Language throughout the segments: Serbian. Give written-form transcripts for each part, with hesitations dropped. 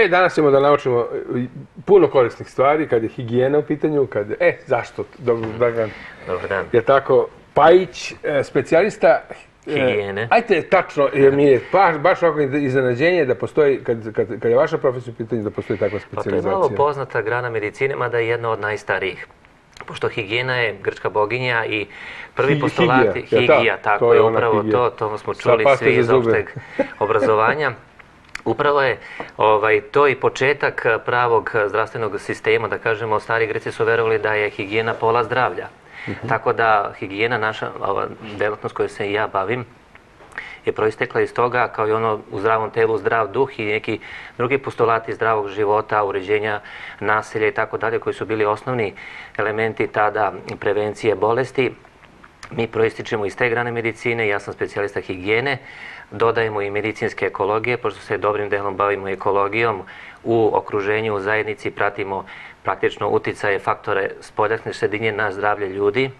danas ćemo da naučimo puno korisnih stvari kad je higijena u pitanju, zašto? Dobar dan. Dobar dan. Je tako, Pajić, specijalista higijene. Ajde, tačno, jer mi je baš ovako iznenađenje da postoji, kad je vaša profesija u pitanju, da postoji takva specijalizacija. Pa to je malo poznata grana medicine, mada je jedna od najstarijih. Pošto higijena je grčka boginja i prvi postulati... Higija, tako je upravo to smo čuli svi iz opšteg obrazovanja. Upravo je to i početak pravog zdravstvenog sistema, da kažemo, stari Greci su verovali da je higijena pola zdravlja. Tako da higijena, naša delatnost koju se i ja bavim, je proistekla iz toga, kao i ono u zdravom telu, zdrav duh i neki drugi postulati zdravog života, uređenja nasilja i tako dalje, koji su bili osnovni elementi tada prevencije bolesti. Mi proističemo iz te grane medicine, ja sam specijalista higijene, dodajemo i medicinske ekologije, pošto se dobrim delom bavimo ekologijom u okruženju, u zajednici, pratimo praktično uticaje, faktore spoljašnje sredine na zdravlje ljudi,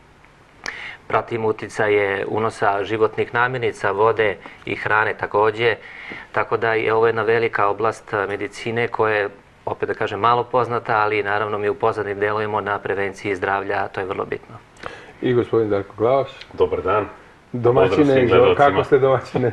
pratimo uticaje unosa životnih namirnica, vode i hrane takođe, tako da je ovo jedna velika oblast medicine koja je, opet da kažem, malo poznata, ali naravno mi u pozadini delujemo na prevenciji zdravlja, a to je vrlo bitno. I gospodin Darko Glavaš. Dobar dan. Domaćine, kako ste domaćine?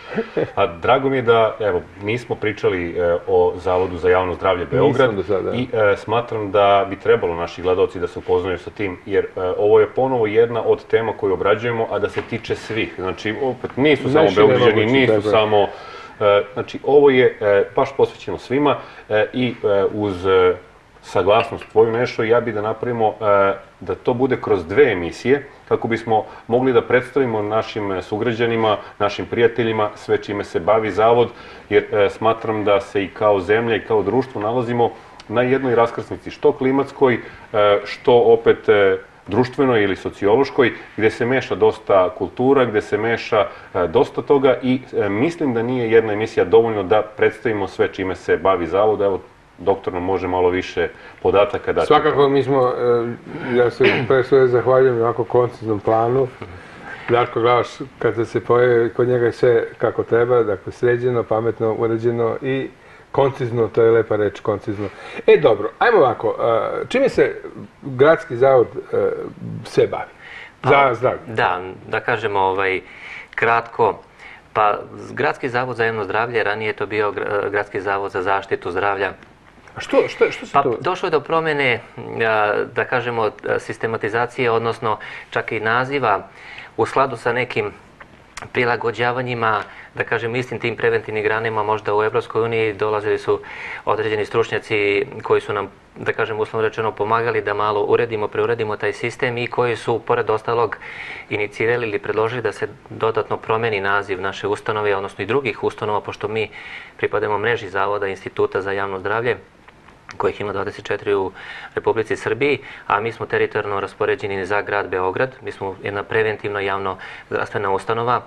Drago mi je da, evo, mi smo pričali o Zavodu za javno zdravlje Beograd i smatram da bi trebalo naši gledalci da se upoznaju sa tim, jer ovo je ponovo jedna od tema koju obrađujemo, a da se tiče svih. Znači, opet, nisu samo Beograđani, nisu samo... Znači, ovo je baš posvećeno svima i uz saglasnost tvoju nešto, ja bih da napravimo da to bude kroz 2 emisije, kako bismo mogli da predstavimo našim sugrađanima, našim prijateljima sve čime se bavi Zavod, jer smatram da se i kao zemlja i kao društvo nalazimo na jednoj raskrsnici, što klimatskoj, što opet društvenoj ili sociološkoj, gde se meša dosta kultura, gde se meša dosta toga i mislim da nije jedna emisija dovoljno da predstavimo sve čime se bavi Zavod. Evo, doktor nam može malo više podataka dati. Svakako mi smo, ja se pre sve zahvaljujem na ovako konciznom planu. Darko Glavaš, kad se pojavi, kod njega je sve kako treba, dakle sređeno, pametno, uređeno i koncizno, to je lepa reč, koncizno. Dobro, ajmo ovako, čime se Gradski zavod sve bavi? Za zdravlje? Da kažemo kratko, pa Gradski zavod za javno zdravlje, ranije je to bio Gradski zavod za zaštitu zdravlja. A što se to? Došlo je do promjene, da kažemo, sistematizacije, odnosno čak i naziva u skladu sa nekim prilagođavanjima, da kažem, istim tim preventivnim granama. Možda u Evropskoj uniji dolazili su određeni stručnjaci koji su nam, da kažem, uslovno rečeno, pomagali da malo preuredimo taj sistem i koji su, pored ostalog, inicirali ili predložili da se dodatno promeni naziv naše ustanove, odnosno i drugih ustanova, pošto mi pripadamo mreži Zavoda Instituta za javno zdravlje, kojih ima 24 u Republici Srbiji, a mi smo teritorijalno raspoređeni za grad Beograd. Mi smo jedna preventivna javno zdravstvena ustanova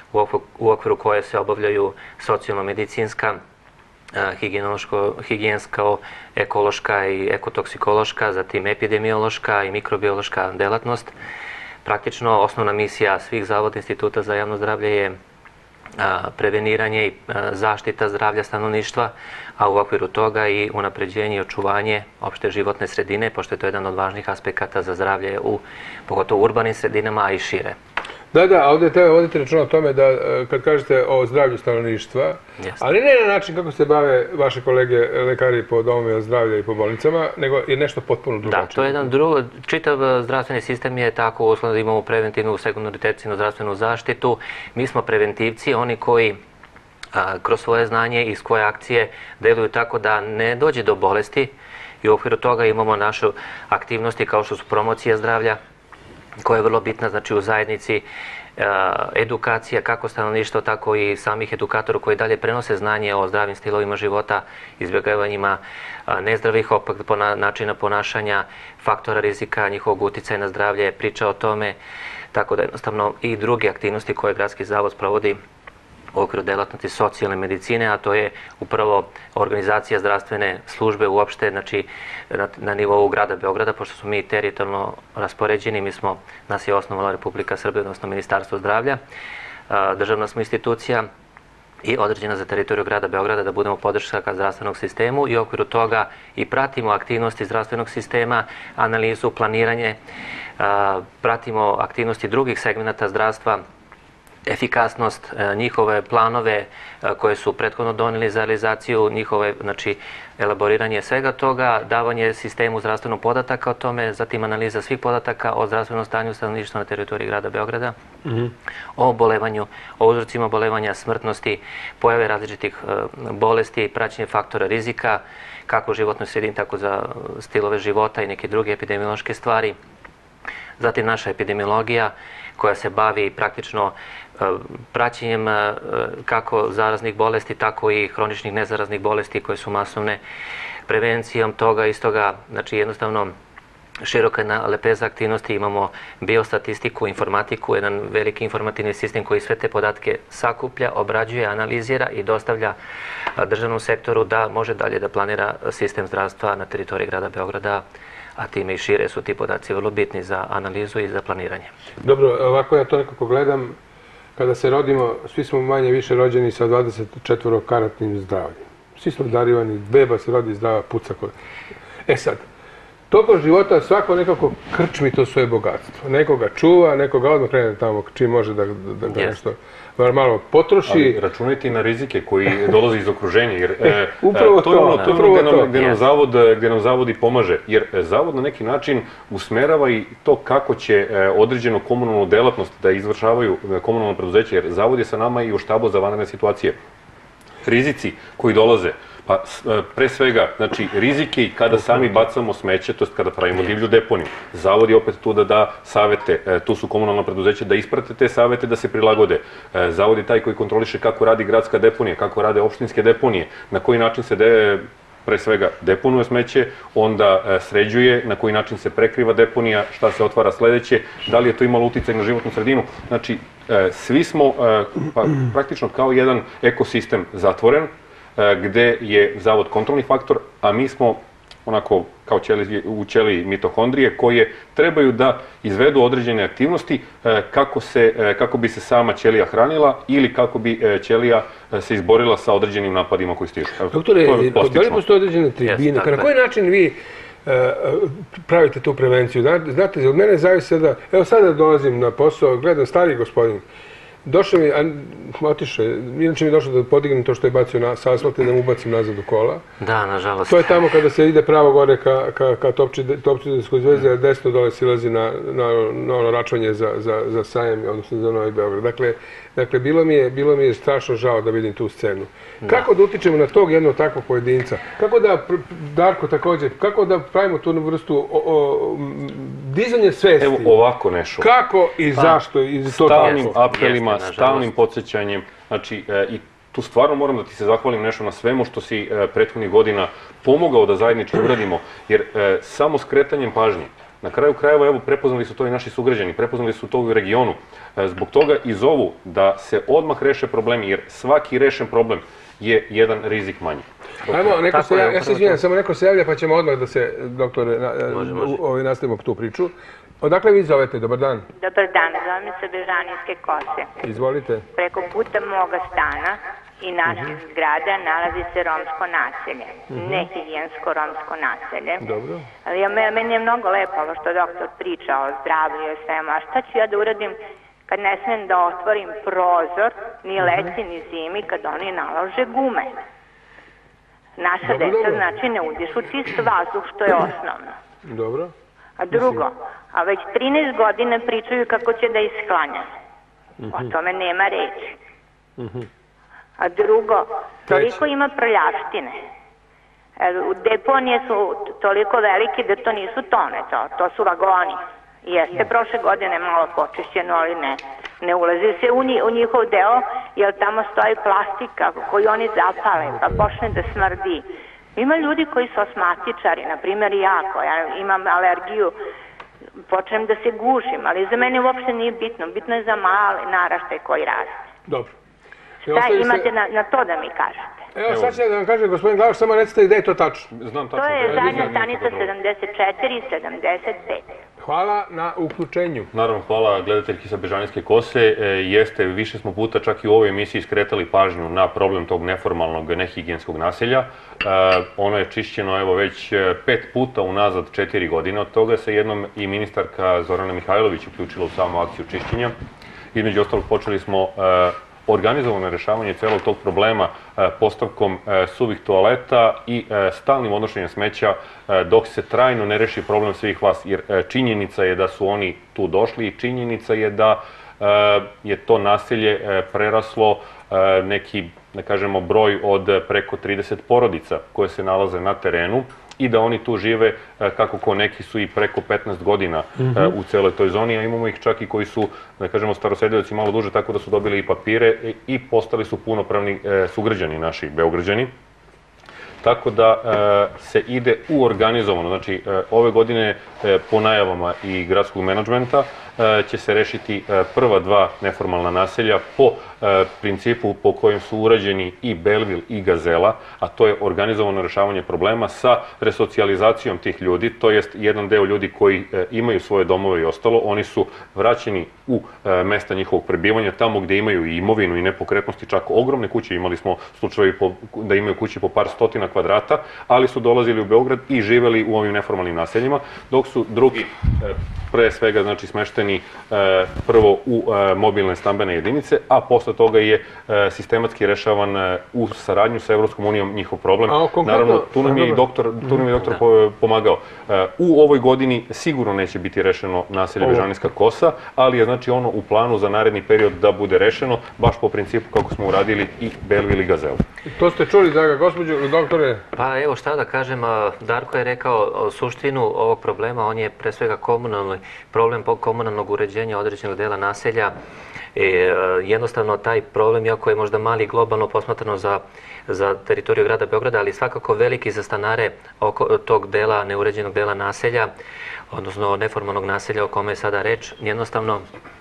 u okviru koje se obavljaju socijalno-medicinska, higijenska, ekološka i ekotoksikološka, zatim epidemiološka i mikrobiološka delatnost. Praktično, osnovna misija svih zavoda Instituta za javno zdravlje je preveniranje i zaštita zdravlja stanovništva, a u okviru toga i unapređenje i očuvanje opšte životne sredine, pošto je to jedan od važnih aspekata za zdravlje u pogotovo urbanim sredinama, a i šire. Da, ovdje treba voditi računa o tome da kad kažete o zdravlju stanovništva, ali ne na način kako se bave vaše kolege lekari po domovima zdravlja i po bolnicama, nego je nešto potpuno drugačije. Da, to je jedan drugo, čitav zdravstveni sistem je tako uslovno da imamo preventivnu, sekundarnu i tercijarnu zdravstvenu zaštitu. Mi smo preventivci, oni koji kroz svoje znanje i svoje akcije deluju tako da ne dođe do bolesti i u okviru toga imamo naše aktivnosti kao što su promocija zdravlja, koja je vrlo bitna, znači u zajednici, edukacija kako stanovništva, tako i samih edukatora koji dalje prenose znanje o zdravim stilovima života, izbjegavanjima nezdravih načina ponašanja, faktora rizika, njihovog uticaja na zdravlje, priča o tome, tako da jednostavno i druge aktivnosti koje Gradski zavod sprovodi u okviru delatnosti socijalne medicine, a to je upravo organizacija zdravstvene službe uopšte, znači na nivou grada Beograda, pošto smo mi teritorijalno raspoređeni, nas je osnovala Republika Srbija, odnosno Ministarstvo zdravlja, državna smo institucija i određena za teritoriju grada Beograda da budemo podrška ka zdravstvenog sistemu i u okviru toga i pratimo aktivnosti zdravstvenog sistema, analizu, planiranje, pratimo aktivnosti drugih segmenta zdravstva, efikasnost, njihove planove koje su prethodno doneli za realizaciju, njihove, znači, elaboriranje svega toga, davanje sistemu zdravstvenog podataka o tome, zatim analiza svih podataka o zdravstvenom stanju stanovništva na teritoriji grada Beograda, o obolevanju, o uzrocima obolevanja, smrtnosti, pojave različitih bolesti, praćenje faktora rizika, kako u životnoj sredini, tako za stilove života i neke druge epidemiološke stvari. Zatim naša epidemiologija koja se bavi praktično praćenjem kako zaraznih bolesti, tako i hroničnih nezaraznih bolesti koje su masovne, prevencijom toga, istoga, znači jednostavno široka lepeza aktivnosti, imamo biostatistiku, informatiku, jedan veliki informativni sistem koji sve te podatke sakuplja, obrađuje, analizira i dostavlja državnom sektoru da može dalje da planira sistem zdravstva na teritoriji grada Beograda, a time i šire su ti podaci vrlo bitni za analizu i za planiranje. Dobro, ovako ja to nekako gledam, kada se rodimo, svi smo manje više rođeni sa 24-karatnim zdravljem. Svi smo darivani, beba se rodi zdrava, puca kod. E sad, tokom života svako nekako krčmi to svoje bogatstvo. Nekoga čuva, nekoga odmah krene tamo čim može da nešto malo potroši. Ali računajte i na rizike koji dolaze iz okruženja, jer upravo to je ono gde nam zavod i pomaže. Jer zavod na neki način usmerava i to kako će određenu komunalnu delatnost da izvršavaju komunalno preduzeće, jer zavod je sa nama i u štabu za vanredne situacije. Rizici koji dolaze, pa pre svega, znači rizike i kada sami bacamo smeće, to je kada pravimo divlju deponiju. Zavod je opet tu da da savete, tu su komunalna preduzeća da isprate te savete, da se prilagode. Zavod je taj koji kontroliše kako radi gradska deponija, kako rade opštinske deponije, na koji način se pre svega deponuje smeće, onda sređuje, na koji način se prekriva deponija, šta se otvara sledeće, da li je to imalo uticaj na životnu sredinu. Znači, svi smo praktično kao jedan ekosistem zatvoren, gde je zavod kontrolni faktor, a mi smo onako kao u ćeliji mitohondrije koje trebaju da izvedu određene aktivnosti kako bi se sama ćelija hranila ili kako bi ćelija se izborila sa određenim napadima koji stižu. Doktore, da li postoje određene tribine? Na koji način vi pravite tu prevenciju? Znate, od mene zavise da, evo sada dolazim na posao, gledam stari gospodin, došao mi, otišao je, inače mi je došlo da podignem to što je bacio sa asfalta i da mu ubacim nazad u kola. Da, nažalost. To je tamo kada se ide pravo gore ka Topčidenskoj zvezi, a desno dole silazi na ono račvanje za Sajem, odnosno za Novi Beograd. Dakle, bilo mi je strašno žao da vidim tu scenu. Kako da utičemo na tog jednog takvog pojedinca? Kako da, Darko također, kako da pravimo tu vrstu dizanje svesti? Evo ovako nešto. Kako i zašto? Stalnim apelima, stalnim podsjećanjem, znači i tu stvarno moram da ti se zahvalim nešto na svemu što si prethodnih godina pomogao da zajednički uradimo, jer samo skretanjem pažnje, na kraju krajeva, evo, prepoznali su to i naši sugrađani, prepoznali su to i u regionu, zbog toga i zovu da se odmah reše problemi, jer svaki rešen problem je jedan rizik manji. Ajmo, ja se izvinjam, samo neko se javlja pa ćemo odmah da se, doktore, nastavimo tu priču. Odakle vi zovete? Dobar dan. Dobar dan, zovem se Bežanijske Kose. Izvolite. Preko puta moga stana i naših zgrada nalazi se romsko naselje, nehigijensko romsko naselje. Dobro. Ali meni je mnogo lepo ovo što doktor priča o zdravlju i svema, a šta ću ja da uradim kad ne smem da otvorim prozor ni leti ni zimi kad oni nalože gume? Naša deca znači ne udišu čist vazduh, što je osnovno. Dobro. A drugo, a već 13 godina pričaju kako će da isklanja. O tome nema reči. A drugo, toliko ima prljavštine. Deponije su toliko velike da to nisu tone, to su vagoni. Jeste prošle godine malo počišćeno, ali ne ulazi se u njihov deo, jer tamo stoji plastika koju oni zapale, pa počne da smrdi. Ima ljudi koji su asmatičari, na primjer ja koja imam alergiju, počnem da se gušim, ali za mene uopšte nije bitno, bitno je za male naraštaj koji raste. Dobro. Šta imate na to da mi kažete? Evo sad će da vam kaže gospodin Glavaš, samo recite gde je to tačno. Znam tačno. To je zadnja stanica 74 i 75. hvala na uključenju. Naravno, hvala gledateljki sa Bežanijske kose. Jeste, više smo puta čak i u ovoj emisiji skretali pažnju na problem tog neformalnog, nehigijenskog naselja. Ono je čišćeno evo već 5 puta unazad 4 godine. Od toga se jednom i ministarka Zorana Mihajlović uključila u samu akciju čišćenja. Između ostalog počeli smo organizovano rešavanje celog tog problema postavkom suvih toaleta i stalnim odnošenjem smeća dok se trajno ne reši problem svih vas. Jer činjenica je da su oni tu došli i činjenica je da je to naselje preraslo neki, da kažemo, broj od preko 30 porodica koje se nalaze na terenu i da oni tu žive, kako ko neki su i preko 15 godina u celoj toj zoni, a imamo ih čak i koji su, da kažemo, starosedioci malo duže, tako da su dobili i papire i postali su punopravni sugrađani naši Beograđani. Tako da se ide u organizovano, znači ove godine po najavama i gradskog menadžmenta će se rešiti prva 2 neformalna naselja po principu po kojem su urađeni i Belvil i Gazela, a to je organizovano rešavanje problema sa resocijalizacijom tih ljudi, to jest jedan deo ljudi koji imaju svoje domove i ostalo, oni su vraćeni u mesta njihovog prebivanja, tamo gde imaju i imovinu i nepokretnosti, čak ogromne kuće, imali smo slučajevi da imaju kuće po par stotina kvadrata, ali su dolazili u Beograd i živeli u ovim neformalnim naseljima, dok su drugi pre svega, znači, smešteni prvo u mobilne stambene jedinice, a posle toga je sistematski rešavan u saradnju sa Evropskom unijom njihov problem. Naravno, tu nam je i doktor pomagao. U ovoj godini sigurno neće biti rešeno naselje Bežanijska kosa, ali je, znači, ono u planu za naredni period da bude rešeno, baš po principu kako smo uradili i Belvil i Gazelu. To ste čuli, draga gospođo, doktore? Pa evo šta da kažem, Darko je rekao suštinu ovog problema, on je pre svega komunalni problem komunalnog uređenja određenog dela naselja. Jednostavno taj problem, iako je možda mali globalno posmatrano za teritoriju grada Beograda, ali svakako veliki za stanare oko tog dela, neuređenog dela naselja, odnosno neformalnog naselja o kome je sada reč, jednostavno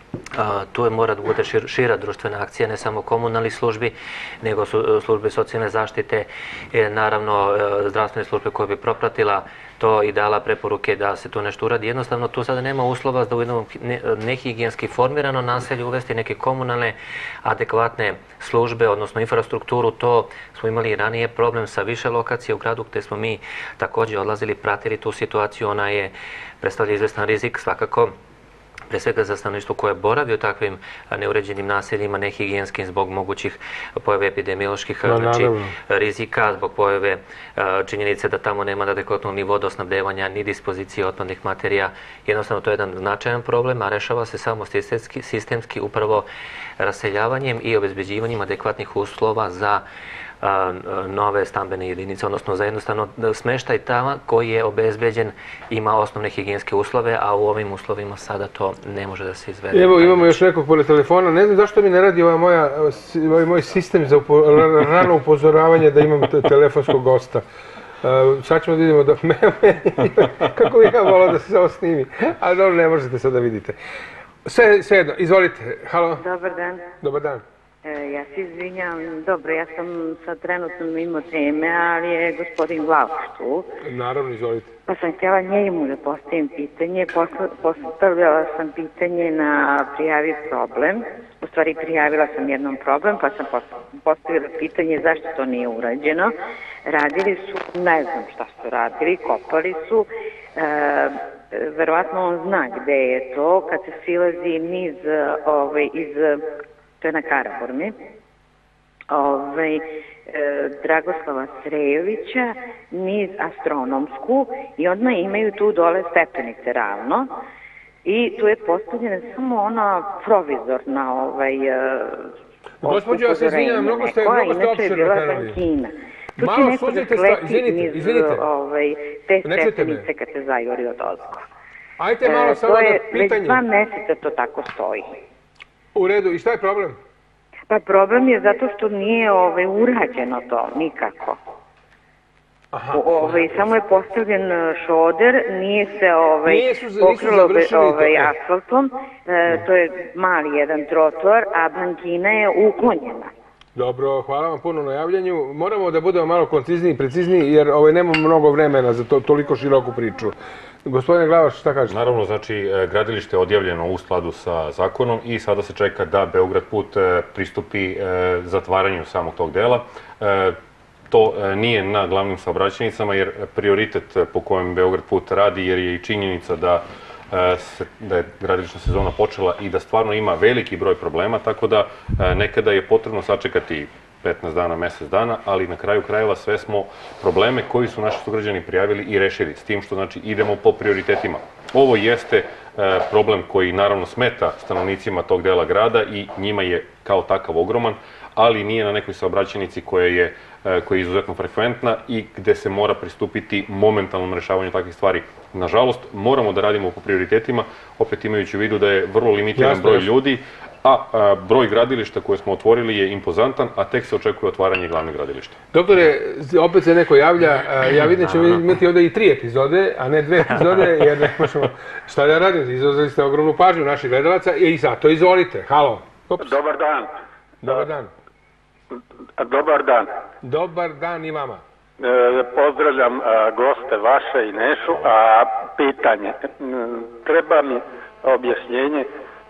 tu mora da bude šira društvena akcija, ne samo komunalnih službi, nego službe socijalne zaštite, naravno zdravstvene službe koje bi propratila to i dala preporuke da se tu nešto uradi. Jednostavno, tu sada nema uslova da u jednom nehigijenski formirano naselje uvesti neke komunalne adekvatne službe, odnosno infrastrukturu. To smo imali i ranije problem sa više lokacija u gradu gde smo mi takođe odlazili, pratili tu situaciju. Ona je predstavlja izvestan rizik svakako, pre svega za stanovništvo koje boravi u takvim neuređenim naseljima, nehigijenskim, zbog mogućih pojave epidemioloških rizika, zbog pojave činjenice da tamo nema adekvatnog ni vodosnabdevanja, ni dispozicije otpadnih materija. Jednostavno, to je jedan značajan problem, a rešava se samo sistemski upravo raseljavanjem i obezbeđivanjem adekvatnih uslova za nove stambene jedinice, odnosno za jednostavno smeštaj tamo koji je obezbeđen, ima osnovne higijenske uslove, a u ovim uslovima sada to ne može da se izvede. Evo, imamo još nekog pored telefona. Ne znam zašto mi ne radi ovaj moj sistem za rano upozoravanje da imam telefonskog gosta. Sad ćemo da vidimo da kako bi ja volao da se ovo snimi, ali dobro, ne možete sad da vidite. Sve jedno, izvolite. Halo. Dobar dan. Dobar dan. Ja se izvinjam, dobro, ja sam sad trenutno mimo teme, ali je gospodin Vlauš tu. Naravno, izvolite. Pa sam htjela njemu da postavim pitanje, postavljala sam pitanje na prijavi problem, u stvari prijavila sam jednom problem, pa sam postavila pitanje zašto to nije urađeno. Radili su, ne znam šta su radili, kopali su, verovatno on zna gde je to, kad se silazi niz iz... to je na Karaburmi, Dragoslava Srejovića, niz Astronomsku i onda imaju tu dole stepenice ravno i tu je postavljena samo ona provizorna Gospođo, ja se izvinjam, mnogo ste opširno krenuli. Tu će neko da sleti niz te stepenice kad se zajuri od ozgo. Ajte malo samo da pitanje. Već 2 meseca to tako stoji. U redu, i šta je problem? Pa problem je zato što nije urađeno to nikako. Samo je postavljen šoder, nije se pokrilo asfaltom, to je mali jedan trotoar, a bankina je uklonjena. Dobro, hvala vam puno na javljanju. Moramo da budemo malo koncizniji i precizniji, jer nemamo mnogo vremena za toliko široku priču. Gospodine Glavaš, šta kažete? Naravno, znači, gradilište je odjavljeno u skladu sa zakonom i sada se čeka da Beograd put pristupi zatvaranju samog tog dela. To nije na glavnim saobraćajnicama, jer prioritet po kojem Beograd put radi, jer je i činjenica da je gradilišna sezona počela i da stvarno ima veliki broj problema, tako da nekada je potrebno sačekati 15 dana, mjesec dana, ali na kraju krajeva sve smo probleme koji su naši sugrađani prijavili i rešili, s tim što znači idemo po prioritetima. Ovo jeste problem koji naravno smeta stanovnicima tog dela grada i njima je kao takav ogroman, ali nije na nekoj saobraćajnici koja je izuzetno frekventna i gde se mora pristupiti momentalnom rešavanju takvih stvari. Nažalost, moramo da radimo po prioritetima, opet imajući u vidu da je vrlo limitiran broj ljudi, a broj gradilišta koje smo otvorili je impozantan, a tek se očekuje otvaranje glavnih gradilišta. Doktore, opet se neko javlja, ja vidim da ćemo imati ovdje i 3 epizode, a ne 2 epizode, jer ne možemo šta da radimo. Izazvali ste ogromnu pažnju naših gledalaca i zato izvolite. Halo. Dobar dan. Dobar dan. Dobar dan. Dobar dan i vama. Pozdravljam goste vaše i Nešu, a pitanje, treba mi objašnjenje,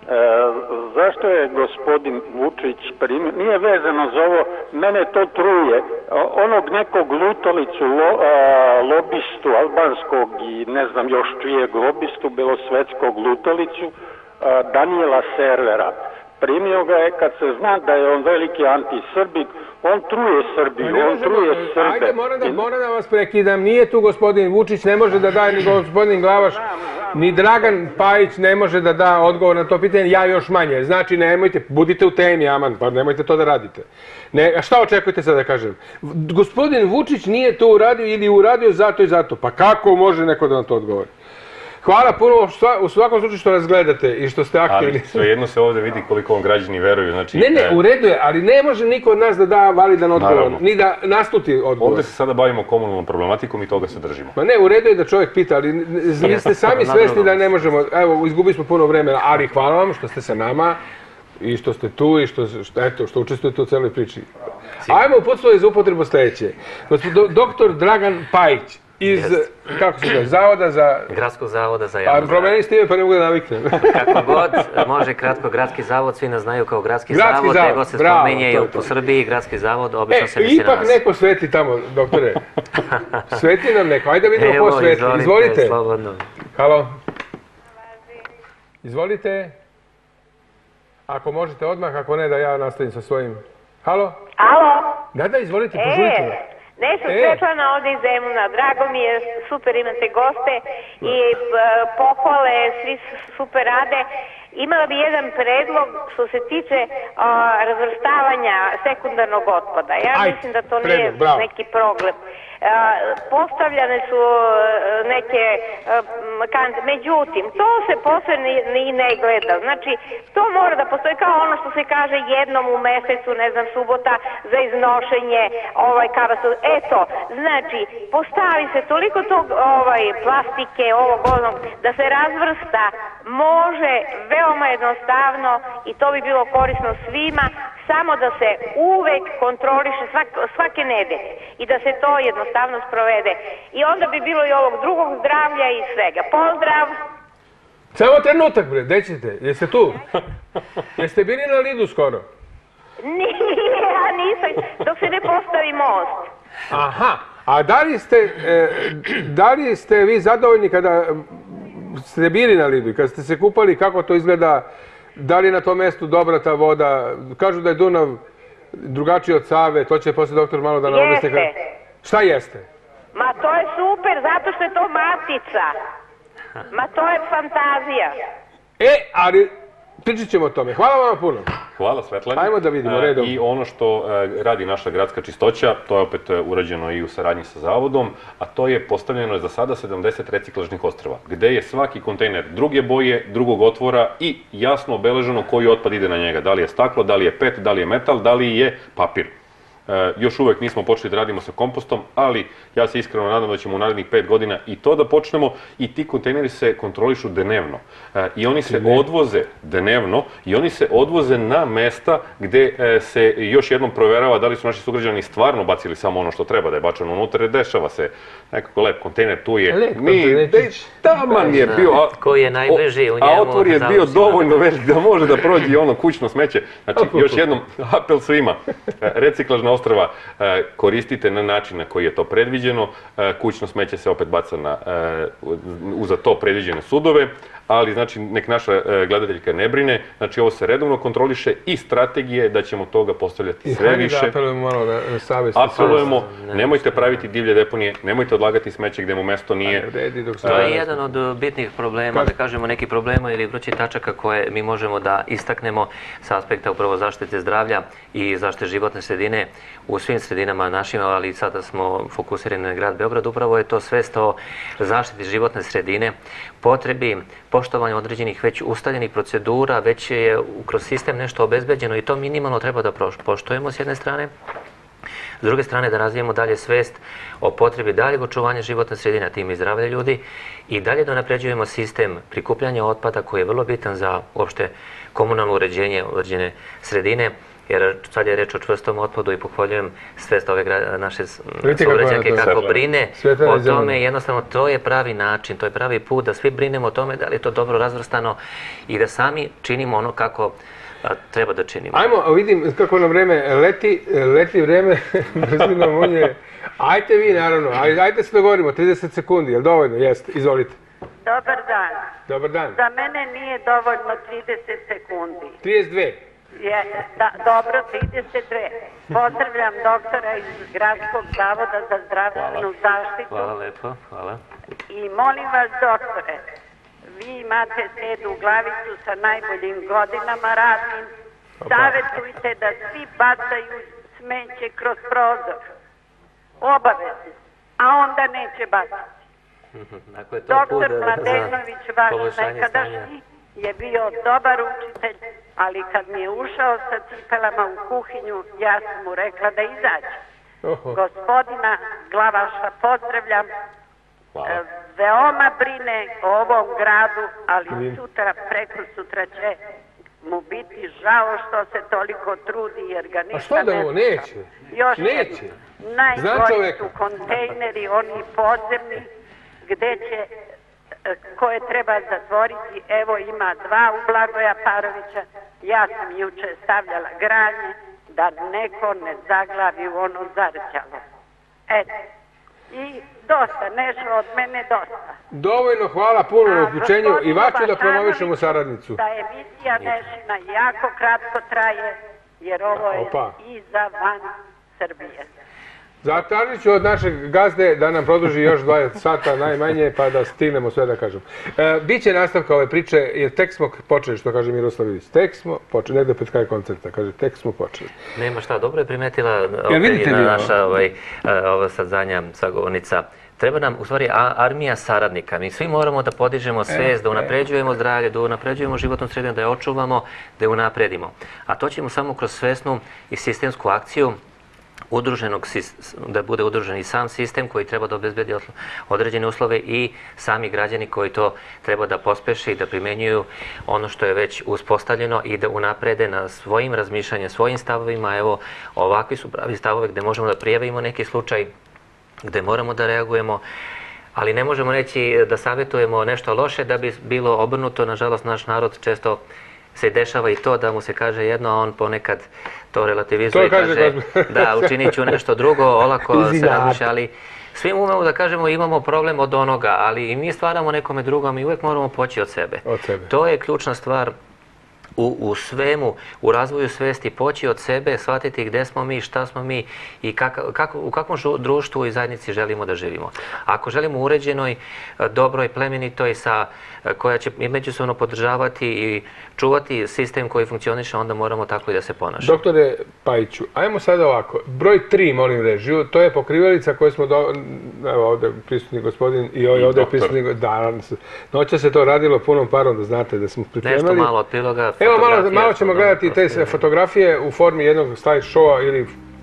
zašto je gospodin Vučić primio, nije vezano za ovo, mene to truje, onog nekog lutalicu, lobistu albanskog i ne znam još čijeg lobistu, belosvetskog lutalicu, Danijela Servera. Primio ga je kad se zna da je on veliki antisrbik, on truje Srbiju, on truje Srbe. Ajde, moram da vas prekidam, nije tu gospodin Vučić, ne može da daje ni gospodin Glavaš, ni Dragan Pajić ne može da da odgovor na to pitanje, ja još manje. Znači, nemojte, budite u temi, aman, pa nemojte to da radite. A šta očekujete sad da kažem? Gospodin Vučić nije to uradio ili uradio zato i zato, pa kako može neko da nam to odgovori? Hvala puno u svakom slučaju što nas gledate i što ste aktivni. Ali svejedno se ovdje vidi koliko vam građani veruju. Ne, u redu je, ali ne može niko od nas da da validan odgovor, ni da nastuti odgovor. Ovdje se sada bavimo komunalnom problematikom i toga se držimo. Ma ne, u redu je da čovjek pita, ali vi ste sami svesni da ne možemo, evo, izgubili smo puno vremena, ali hvala vam što ste sa nama i što ste tu i što učestvujete u celoj priči. Ajmo uputstvo za upotrebu sljedeće. Doktor Dragan Pajić. Iz, kako se zove, Zavoda za... Gradskog zavoda za javno zdravlje. Promeni s time pa ne mogu da naviknem. Kako god, može kratko Gradski zavod, svi nas znaju kao Gradski zavod, nego se spominje i u Srbiji Gradski zavod, obično se misli na nas. Ipak neko svetli tamo, doktore. Svetli nam neko, ajde da vidimo ko svetli. Izvolite. Halo. Izvolite. Ako možete odmah, ako ne da ja nastavim sa svojim. Halo. Halo. Da, izvolite, požurite. Nešu Svetlana ovdje iz Zemuna, drago mi je, super imate goste i pohvale, svi super rade. Imala bi jedan predlog što se tiče razvrstavanja sekundarnog otpada. Ja mislim da to nije neki problem. Postavljane su neke kante, međutim, to se posle ni ne gleda. Znači, to mora da postoji kao ono što se kaže jednom u mesecu, ne znam, subota za iznošenje eto, znači, postavi se toliko tog plastike, ovog onog, da se razvrsta, može veoma jednostavno i to bi bilo korisno svima, samo da se uvek kontroliše svake nedelje i da se to jednostavno sprovede. I onda bi bilo i ovog drugog zdravlja i svega. Pozdrav! Samo trenutak, bre, gde ćete? Jeste tu? Jeste bili na Lidu skoro? Nije, ja nisam, dok se ne postavi most. Aha, a da li ste vi zadovoljni kada ste bili na Lidu i kada ste se kupali, kako to izgleda? Da li je na tom mjestu dobra ta voda? Kažu da je Dunav drugačiji od Save, to će posle doktor malo da nam objasni. Jeste. Šta jeste? Ma to je super, zato što je to matica. Ma to je fantazija. Ali pričat ćemo o tome. Hvala vam puno. Hvala Svetlani. Ajmo da vidimo redom. I ono što radi naša gradska čistoća, to je opet urađeno i u saradnji sa zavodom, a to je postavljeno za sada 70 reciklažnih ostrva, gde je svaki kontejner druge boje, drugog otvora i jasno obeleženo koji otpad ide na njega. Da li je staklo, da li je PET, da li je metal, da li je papir. Još uvek nismo počeli da radimo sa kompostom, ali ja se iskreno nadam da ćemo u narednih 5 godina i to da počnemo i ti kontejneri se kontrolišu dnevno. I oni se odvoze dnevno i oni se odvoze na mesta gde se još jednom proverava da li su naši sugrađani stvarno bacili samo ono što treba da je bačeno unutra. Dešava se nekako lep kontejner, tu je. Taman je bio, a otvor je bio dovoljno velik da može da prođe ono kućno smeće. Znači, još jednom apel svima. Reciklažna ostrva koristite na način na koji je to predviđeno. Kućno smeće se opet baca za to predviđene sudove, ali znači nek naša gledateljka ne brine, znači ovo se redovno kontroliše i strategije da ćemo toga postavljati sve više. Apelujemo, nemojte praviti divlje deponije, nemojte odlagati smeće gde mu mesto nije. To je jedan od bitnih problema, da kažemo neki problema ili vrućih tačaka koje mi možemo da istaknemo sa aspekta upravo zaštite zdravlja i zaštite životne sredine u svim sredinama našima, ali sada smo fokusirani na grad Beograd. Upravo je to svest o zaštiti životne sredine, potrebi poštovanja određenih već ustaljenih procedura, već je kroz sistem nešto obezbeđeno i to minimalno treba da poštujemo s jedne strane. S druge strane da razvijemo dalje svest o potrebi daljeg očuvanja životne sredine, tim i zdravlja ljudi i dalje da unapređujemo sistem prikupljanja otpada koji je vrlo bitan za uopšte komunalno uređenje određene sredine. Jer sad je reč o čvrstom otpadu i pohvaljujem svest ove naše sugrađanke kako brine o tome. Jednostavno, to je pravi način, to je pravi put da svi brinemo o tome da li je to dobro razvrstano i da sami činimo ono kako treba da činimo. Ajmo, vidim kako nam vreme leti vreme, brzinom munje. Ajte vi, naravno, ajte se dogovorimo, 30 sekundi, je li dovoljno? Jeste, izvolite. Dobar dan. Dobar dan. Za mene nije dovoljno 30 sekundi. 32. Dobro, 32. Pozdravljam doktora iz Gradskog zavoda za zdravstvenu zaštitu. Hvala lepo, hvala. I molim vas, doktore, vi imate sedu glavicu sa najboljim godinama radnim. Savjetujte da svi bacaju smeće kroz prozor. Obavezno. A onda neće bacati. Doktor Mladenović, vaš nekadašnji, je bio dobar učitelj, ali kad mi je ušao sa cipelama u kuhinju, ja sam mu rekla da izađe. Gospodina Glavaša pozdravljam, veoma brine o ovom gradu, ali sutra, preko sutra će mu biti žao što se toliko trudi jer ga ništa ne sluša. Neće? Još neće. Najgori su kontejneri, oni podzemni, gde će koje treba zatvoriti. Evo ima 2 u Blagoja Parovića. Ja sam juče stavljala granje da neko ne zaglavi u ono zarđalo. Eto. I dosta, Nešo, od mene dosta. Dovoljno, hvala puno na uključenju i vaću da promovišemo saradnicu. Da emisija Nešina jako kratko traje, jer ovo je i za van Srbije. Zatražit ću od našeg gazde da nam produži još 20 sata najmanje, pa da stignemo sve da kažem. Biće nastavka ove priče, jer tek smo počeli, što kaže Miroslav Ilić. Tek smo počeli, negde pred kraj koncerta, kaže, tek smo počeli. Nema šta, dobro je primetila naša ova sad zadnja sagovornica. Treba nam, u stvari, armija saradnika. Mi svi moramo da podižemo svest, da unapređujemo zdravlje, da unapređujemo životnu sredinu, da je očuvamo, da je unapredimo. A to ćemo samo kroz svesnu i sistemsku akciju da bude udružen i sam sistem koji treba da obezbedi određene uslove i sami građani koji to treba da pospeše i da primenjuju ono što je već uspostavljeno i da unaprede na svojim razmišljanjem, svojim stavovima. Evo, ovakvi su pravi stavove gde možemo da prijavimo neki slučaj, gde moramo da reagujemo, ali ne možemo reći da savjetujemo nešto loše da bi bilo obrnuto. Nažalost, naš narod često se dešava i to da mu se kaže jedno, a on ponekad to relativizuje i kaže da učinit ću nešto drugo, olako se razmišlja, ali svi umemo da kažemo imamo problem od onoga, ali i mi stvaramo nekome drugom i uvek moramo poći od sebe. To je ključna stvar u svemu, u razvoju svesti, poći od sebe, shvatiti gde smo mi, šta smo mi i u kakvom društvu i zajednici želimo da živimo. Ako želimo uređenoj, dobroj, plemenitoj, koja će međusobno podržavati i čuvati sistem koji funkcioniše, onda moramo tako i da se ponašamo. Doktore Pajiću, ajmo sada ovako. Broj 3, molim režiju, to je pokrivalica koju smo, evo ovde prisutni gospodin i ovde prisutni, da, noća se to radilo punom parom, da znate da smo pripremali. Nešto malo od priloga. Evo, malo ćemo gledati te fotografije u formi jednog slide showa ili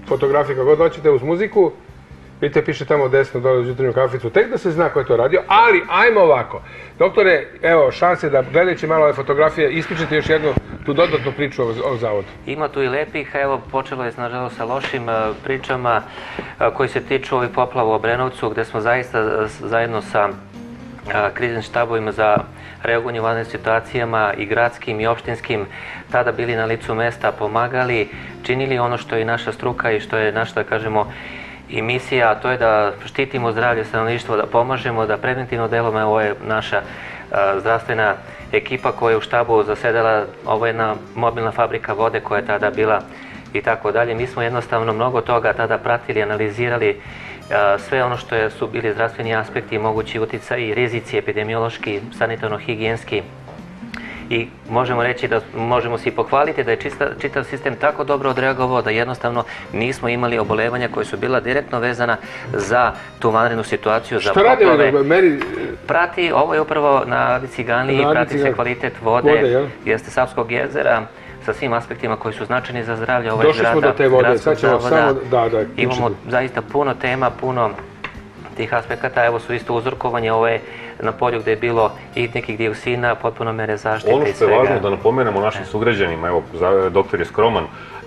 fotografije kako god hoćete uz muziku. Vidite, piše tamo desno dole uz jutarnju kaficu, tek da se zna ko je to radio, ali ajmo ovako. Doktore, evo, šanse da gledajući malo ove fotografije, ispričate još jednu tu dodatnu priču o zavodu. Ima tu i lepih, evo, počelo je nažalost sa lošim pričama koji se tiču ovih poplava u Obrenovcu, gde smo zaista zajedno sa kriznim štabovima za reagovanje u vanrednim situacijama i gradskim i opštinskim tada bili na licu mesta, pomagali, činili ono što je naša struka i što je naša, da kažemo, i misija, a to je da štitimo zdravlje stanovništva, da pomažemo, da preventivno delujemo. Ovo je naša zdravstvena ekipa koja je u štabu zasedala, ovo je jedna mobilna fabrika vode koja je tada bila i tako dalje. Mi smo jednostavno mnogo toga tada pratili, analizirali sve ono što su bili zdravstveni aspekti, mogući uticaji, rizici epidemiološki, sanitarno-higijenski. I možemo reći da možemo se i pohvaliti da je čitav sistem tako dobro odreagovao da jednostavno nismo imali obolevanja koje su bila direktno vezana za tu vanrednu situaciju, za poplave. Prati, ovo je upravo na Ciganliji, prati se kvalitet vode, jeste Savskog jezera, sa svim aspektima koji su značajni za zdravlje ovog grada. Došli smo do te vode, sad ćemo samo imamo zaista puno tema, puno tih aspekata, evo su isto uzorkovanje, ovo je na polju gde je bilo i nekih dioksina, potpuno mere zaštite i svega. Ono što je važno da napomenemo našim sugrađanima, evo, doktor je skroman,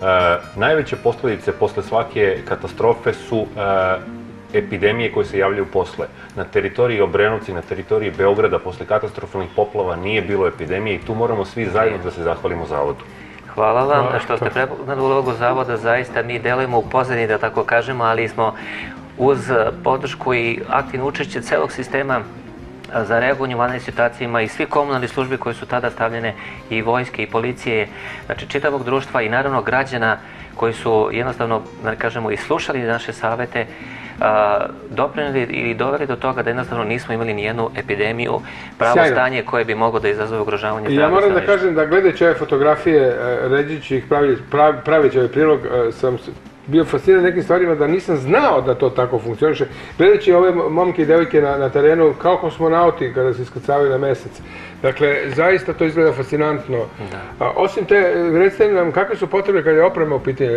najveće posledice posle svake katastrofe su epidemije koje se javljaju posle. Na teritoriji Obrenovca i na teritoriji Beograda posle katastrofalnih poplava nije bilo epidemije i tu moramo svi zajedno da se zahvalimo zavodu. Hvala vam što ste prepoznali ulogu zavoda, zaista mi delujemo u pozadini, da tako kažemo, ali smo uz podršku i aktivno učešće celog sistema za reagovanje u vanrednim situacijama i svi komunalni službi koje su tada stavljene, i vojske i policije, znači čitavog društva i naravno građana koji su jednostavno, da kažemo, i slušali naše savete, doprineli ili doveli do toga da jednostavno nismo imali nijednu epidemiju, pravo stanje koje bi moglo da izazove ugrožavanje zdravlja. Ja moram da kažem da gledajući ove fotografije, ređući ih, pravići ovaj prilog, sam bio fasciniran nekim stvarima da nisam znao da to tako funkcioniše. Gledajući ove momke i devojke na terenu, kao kosmonauti kada se iskrcavaju na mesec. Dakle, zaista to izgleda fascinantno. Osim te, recite nam, kakve su potrebe kada je oprema u pitanju?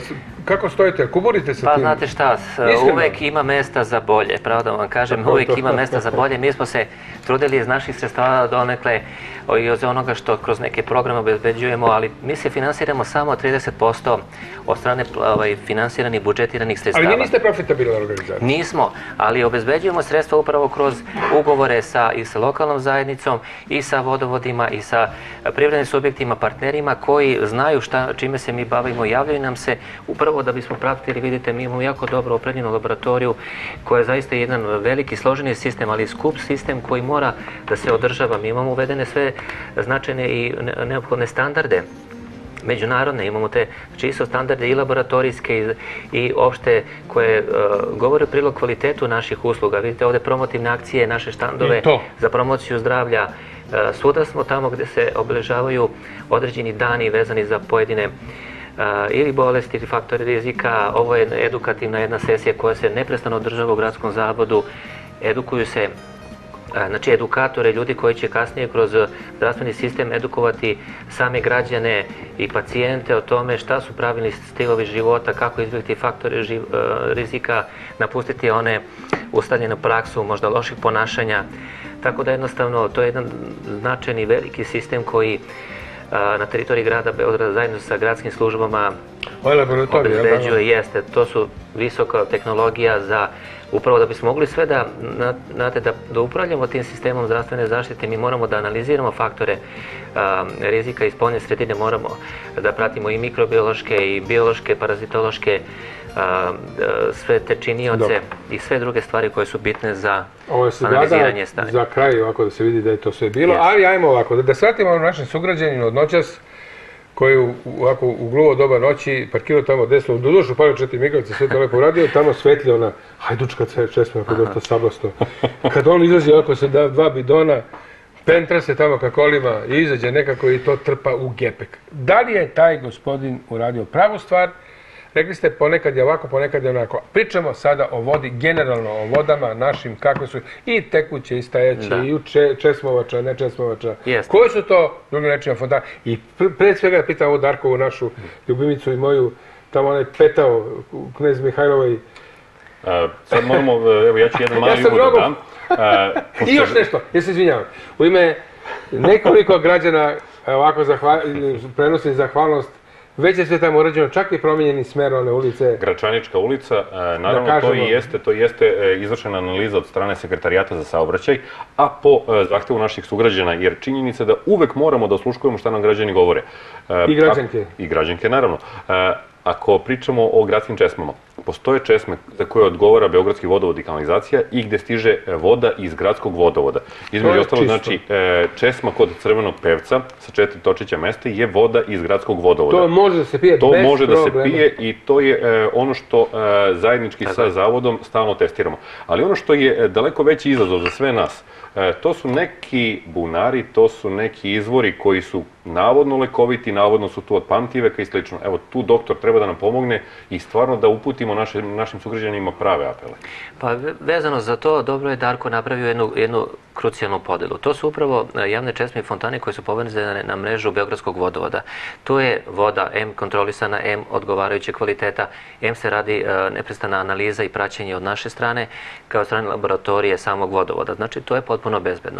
Kako stojite? Kuburite sa tim? Pa znate šta, uvek ima mesta za bolje, pravo da vam kažem, uvek ima mesta za bolje. Mi smo se trudili iz naših sredstava donekle i od onoga što kroz neke programe obezbeđujemo, ali mi se finansiramo samo 30% od strane finansiranih, budžetiranih sredstava. Ali vi niste profitabilna organizacija? Nismo, ali obezbeđujemo sredstva upravo kroz ugovore i sa lokalnom zajednicom, i sa vodovodima, i sa privrednim subjektima, partnerima koji znaju čime se mi bavimo, javljaju nam se upravo da bismo pratili. Vidite, mi imamo jako dobro opremljenu laboratoriju koja je zaista jedan veliki složeni sistem, ali skup sistem koji mora da se održava. Mi imamo uvedene sve značajne i neophodne standarde međunarodne, imamo te čisto standarde i laboratorijske i opšte koje govore u prilog kvalitetu naših usluga. Vidite ovde promotivne akcije, naše štandove za promociju zdravlja. Svuda smo tamo gde se obeležavaju određeni dani vezani za pojedine ili bolesti ili faktore rizika. Ovo je edukativna jedna sesija koja se neprestano održava u gradskom zavodu. Edukuju se znači edukatore, ljudi koji će kasnije kroz zdravstveni sistem edukovati same građane i pacijente o tome šta su pravilni stilovi života, kako izbjegti faktore rizika, napustiti one ustaljenu praksu, možda loših ponašanja. Tako da jednostavno to je jedan značajni veliki sistem koji na teritoriji grada Beograda zajedno sa gradskim službama obezbeđuje, jeste, to su visoka tehnologija za upravo da bismo mogli sve da upravljamo tim sistemom zdravstvene zaštite. Mi moramo da analiziramo faktore rizika iz spoljne sredine, moramo da pratimo i mikrobiološke i biološke, parazitološke, sve te činioce i sve druge stvari koje su bitne za analiziranje stanja. Za kraj ovako da se vidi da je to sve bilo, ali ajmo ovako, da shvatimo našem sugrađaninu od noćas koji ovako u gluvo doba noći parkirao tamo desno, u dušu palio 4 migavce, sve to lepo uradio, tamo svetli ona hajdučka česma, ako dosta sablasto. Kad on izlazi ovako se da 2 bidona, pentra se tamo ka kolima i izađe nekako i to trpa u gepek. Da li je taj gospodin uradio pravu stvar? Rekli ste ponekad je ovako, ponekad je onako. Pričamo sada o vodi, generalno o vodama našim, kakve su i tekuće, i stajeće, i česmovača, nečesmovača. Koji su to, drugim rečima, fontane? I pre svega pitam ovu Darkovu, našu ljubimicu i moju, tamo onaj petao u Knez Mihajlovoj. Sad moramo, evo ja ću jedan mali uvod da dam. I još nešto, ja se izvinjavam. U ime nekoliko građana ovako prenosim zahvalnost. Već je sve tamo urađeno, čak i promijenjeni smer one ulice. Gračanička ulica, naravno to i jeste izvršena analiza od strane Sekretarijata za saobraćaj, a po zahtevu naših sugrađana, jer činjenica da uvek moramo da osluškujemo šta nam građani govore. I građanke. I građanke, naravno. Ako pričamo o gradskim česmama, postoje česme za koje odgovara Beogradski vodovod i kanalizacija i gde stiže voda iz gradskog vodovoda. Između ostalo, znači, česma kod Crvenog pevca sa 4 točića mesta je voda iz gradskog vodovoda. To može da se pije bez problema. To može da se pije i to je ono što zajednički sa zavodom stalno testiramo. Ali ono što je daleko veći izazov za sve nas, to su neki bunari, to su neki izvori koji su navodno lekoviti, navodno su tu od pamtiveka i slično. Evo, tu doktor treba da nam pomogne i stvarno da uputimo našim sugrađanima prave apele. Pa vezano za to, dobro je Darko napravio jednu krucijalnu podelu. To su upravo javne česme i fontane koje su povezane na mrežu Beogradskog vodovoda. Tu je voda M kontrolisana, M odgovarajuće kvaliteta, M se radi neprestana analiza i praćenje od naše strane, kao strane laboratorije samog vodovoda. Znači, to je potpuno bezbedno.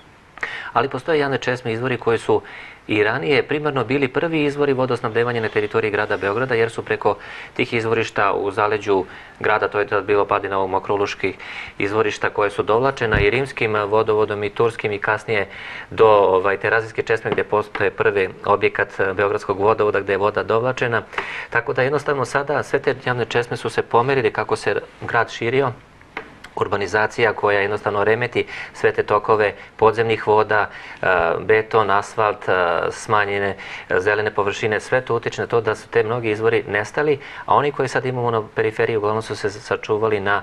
Ali postoje javne česme izvori koji su i ranije primarno bili prvi izvori vodosnabdevanja na teritoriji grada Beograda, jer su preko tih izvorišta u zaleđu grada, to je tada bilo Padinovo, Mokroluških izvorišta koje su dovlačena i rimskim vodovodom i turskim i kasnije do Terazijske česme gdje postoje prvi objekat Beogradskog vodovoda gdje je voda dovlačena. Tako da jednostavno sada sve te javne česme su se pomerili kako se grad širio. Urbanizacija koja jednostavno remeti sve te tokove podzemnih voda, beton, asfalt, smanjene zelene površine, sve to utiče na to da su te mnogi izvori nestali, a oni koji sad imamo na periferiji uglavnom su se sačuvali na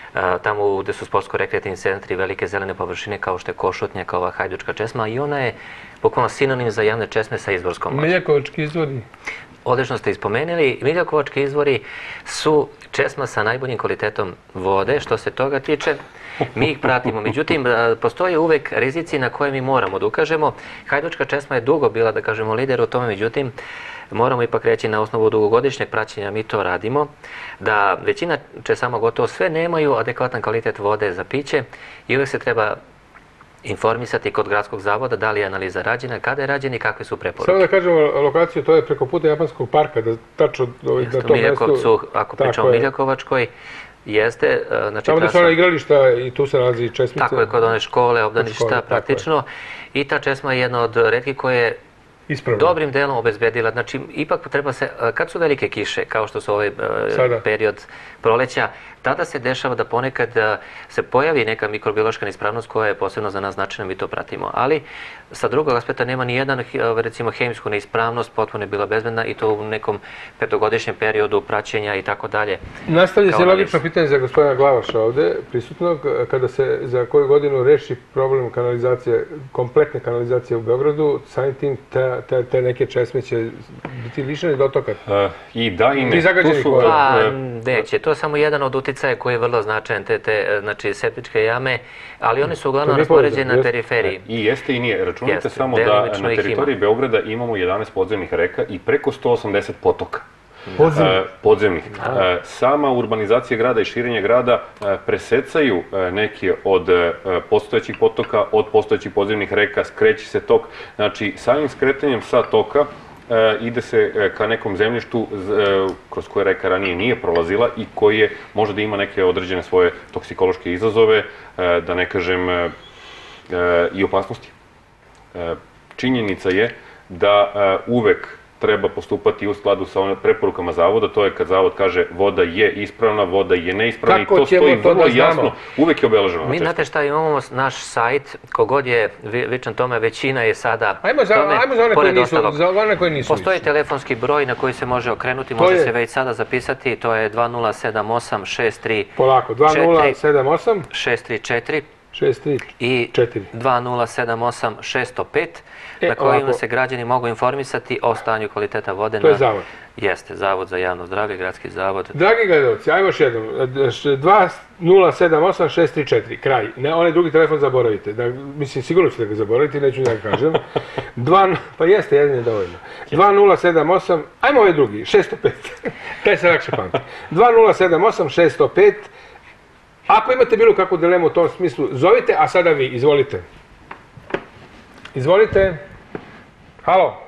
tamo gde su sportsko-rekreativni centri, velike zelene površine kao što je Košutnjak, ova Hajdučka česma, i ona je bukvalno sinonim za javne česme sa izvorskom moći. Miljakovački izvori. Odlično ste ispomenuli, Miljakovački izvori su česma sa najboljim kvalitetom vode. Što se toga tiče, mi ih pratimo. Međutim, postoje uvek rizici na koje mi moramo da ukažemo. Hajdučka česma je dugo bila, da kažemo, lider u tome, međutim, moramo ipak reći na osnovu dugogodišnjeg praćenja mi to radimo, da većina česama, gotovo sve, nemaju adekvatan kvalitet vode za piće i uvek se treba informisati kod gradskog zavoda da li je analiza rađena, kada je rađena i kakve su preporuke. Samo da kažemo lokaciju, to je preko puta Japanskog parka, da tačno na tom mjestu... Ako pričamo o Miljakovačkoj, jeste... Tamo da su ona igrališta i tu se nalazi česmice. Tako je, kod one škole, obdaništa praktično. I ta česma je jedna od retkih koje je dobrim delom obezbedila. Znači, ipak treba se, kad su velike kiše, kao što su ovaj period proleća, tada se dešava da ponekad se pojavi neka mikrobiološka neispravnost koja je posebno za nas značajna, mi to pratimo. Ali sa drugog aspekta nema ni jedan, recimo, hemijsku neispravnost, potpuno je bila bezbedna i to u nekom petogodišnjem periodu praćenja i tako dalje. Nastavlja se logično pitanje za gospodina Glavaša ovde, prisutnog, kada se za koju godinu reši problem kanalizacije, kompletne kanalizacije u Beogradu, samim tim te neke česme će biti lišene dotoka. I da i ne. Neće, to je samo jedan od uticaja koji je vrlo značajan, znači septičke jame, ali one su uglavnom raspoređene na periferiji. I jeste i nije. Računajte samo da na teritoriji Beograda imamo 11 podzemnih reka i preko 180 potoka. Podzemnih. Sama urbanizacija grada i širenje grada presecaju neke od postojećih potoka, od postojećih podzemnih reka, skreće se tok. Znači, samim skretanjem sa toka ide se ka nekom zemljištu kroz koje reka ranije nije prolazila i koje može da ima neke određene svoje toksikološke izazove, da ne kažem i opasnosti. Činjenica je da uvek treba postupati u skladu sa preporukama zavoda, to je kad zavod kaže voda je ispravna, voda je neispravna i to stoji vrlo jasno, uvek je obeleženo. Mi znate šta, imamo naš sajt, kogod je vičan tome, većina je sada tome, pored ostalog. Postoji telefonski broj na koji se može okrenuti, može se već sada zapisati, to je 2078 634 i 2078 605. na kojima se građani mogu informisati o stanju kvaliteta vode. To je zavod. Jeste, Zavod za javno zdravlje, gradski zavod. Dragi gledalci, ajmo još jednom, 2078-634, kraj. Onaj drugi telefon zaboravite. Mislim, sigurno ćete ga zaboraviti, neću da ga kažem. Pa jeste, jedan je dovoljno. 2078, ajmo ovaj drugi, 605. Taj se lakše pamti. 2078-605. Ako imate bilo kakvu dilemu u tom smislu, zovite, a sada vi, izvolite. Izvolite. Halo.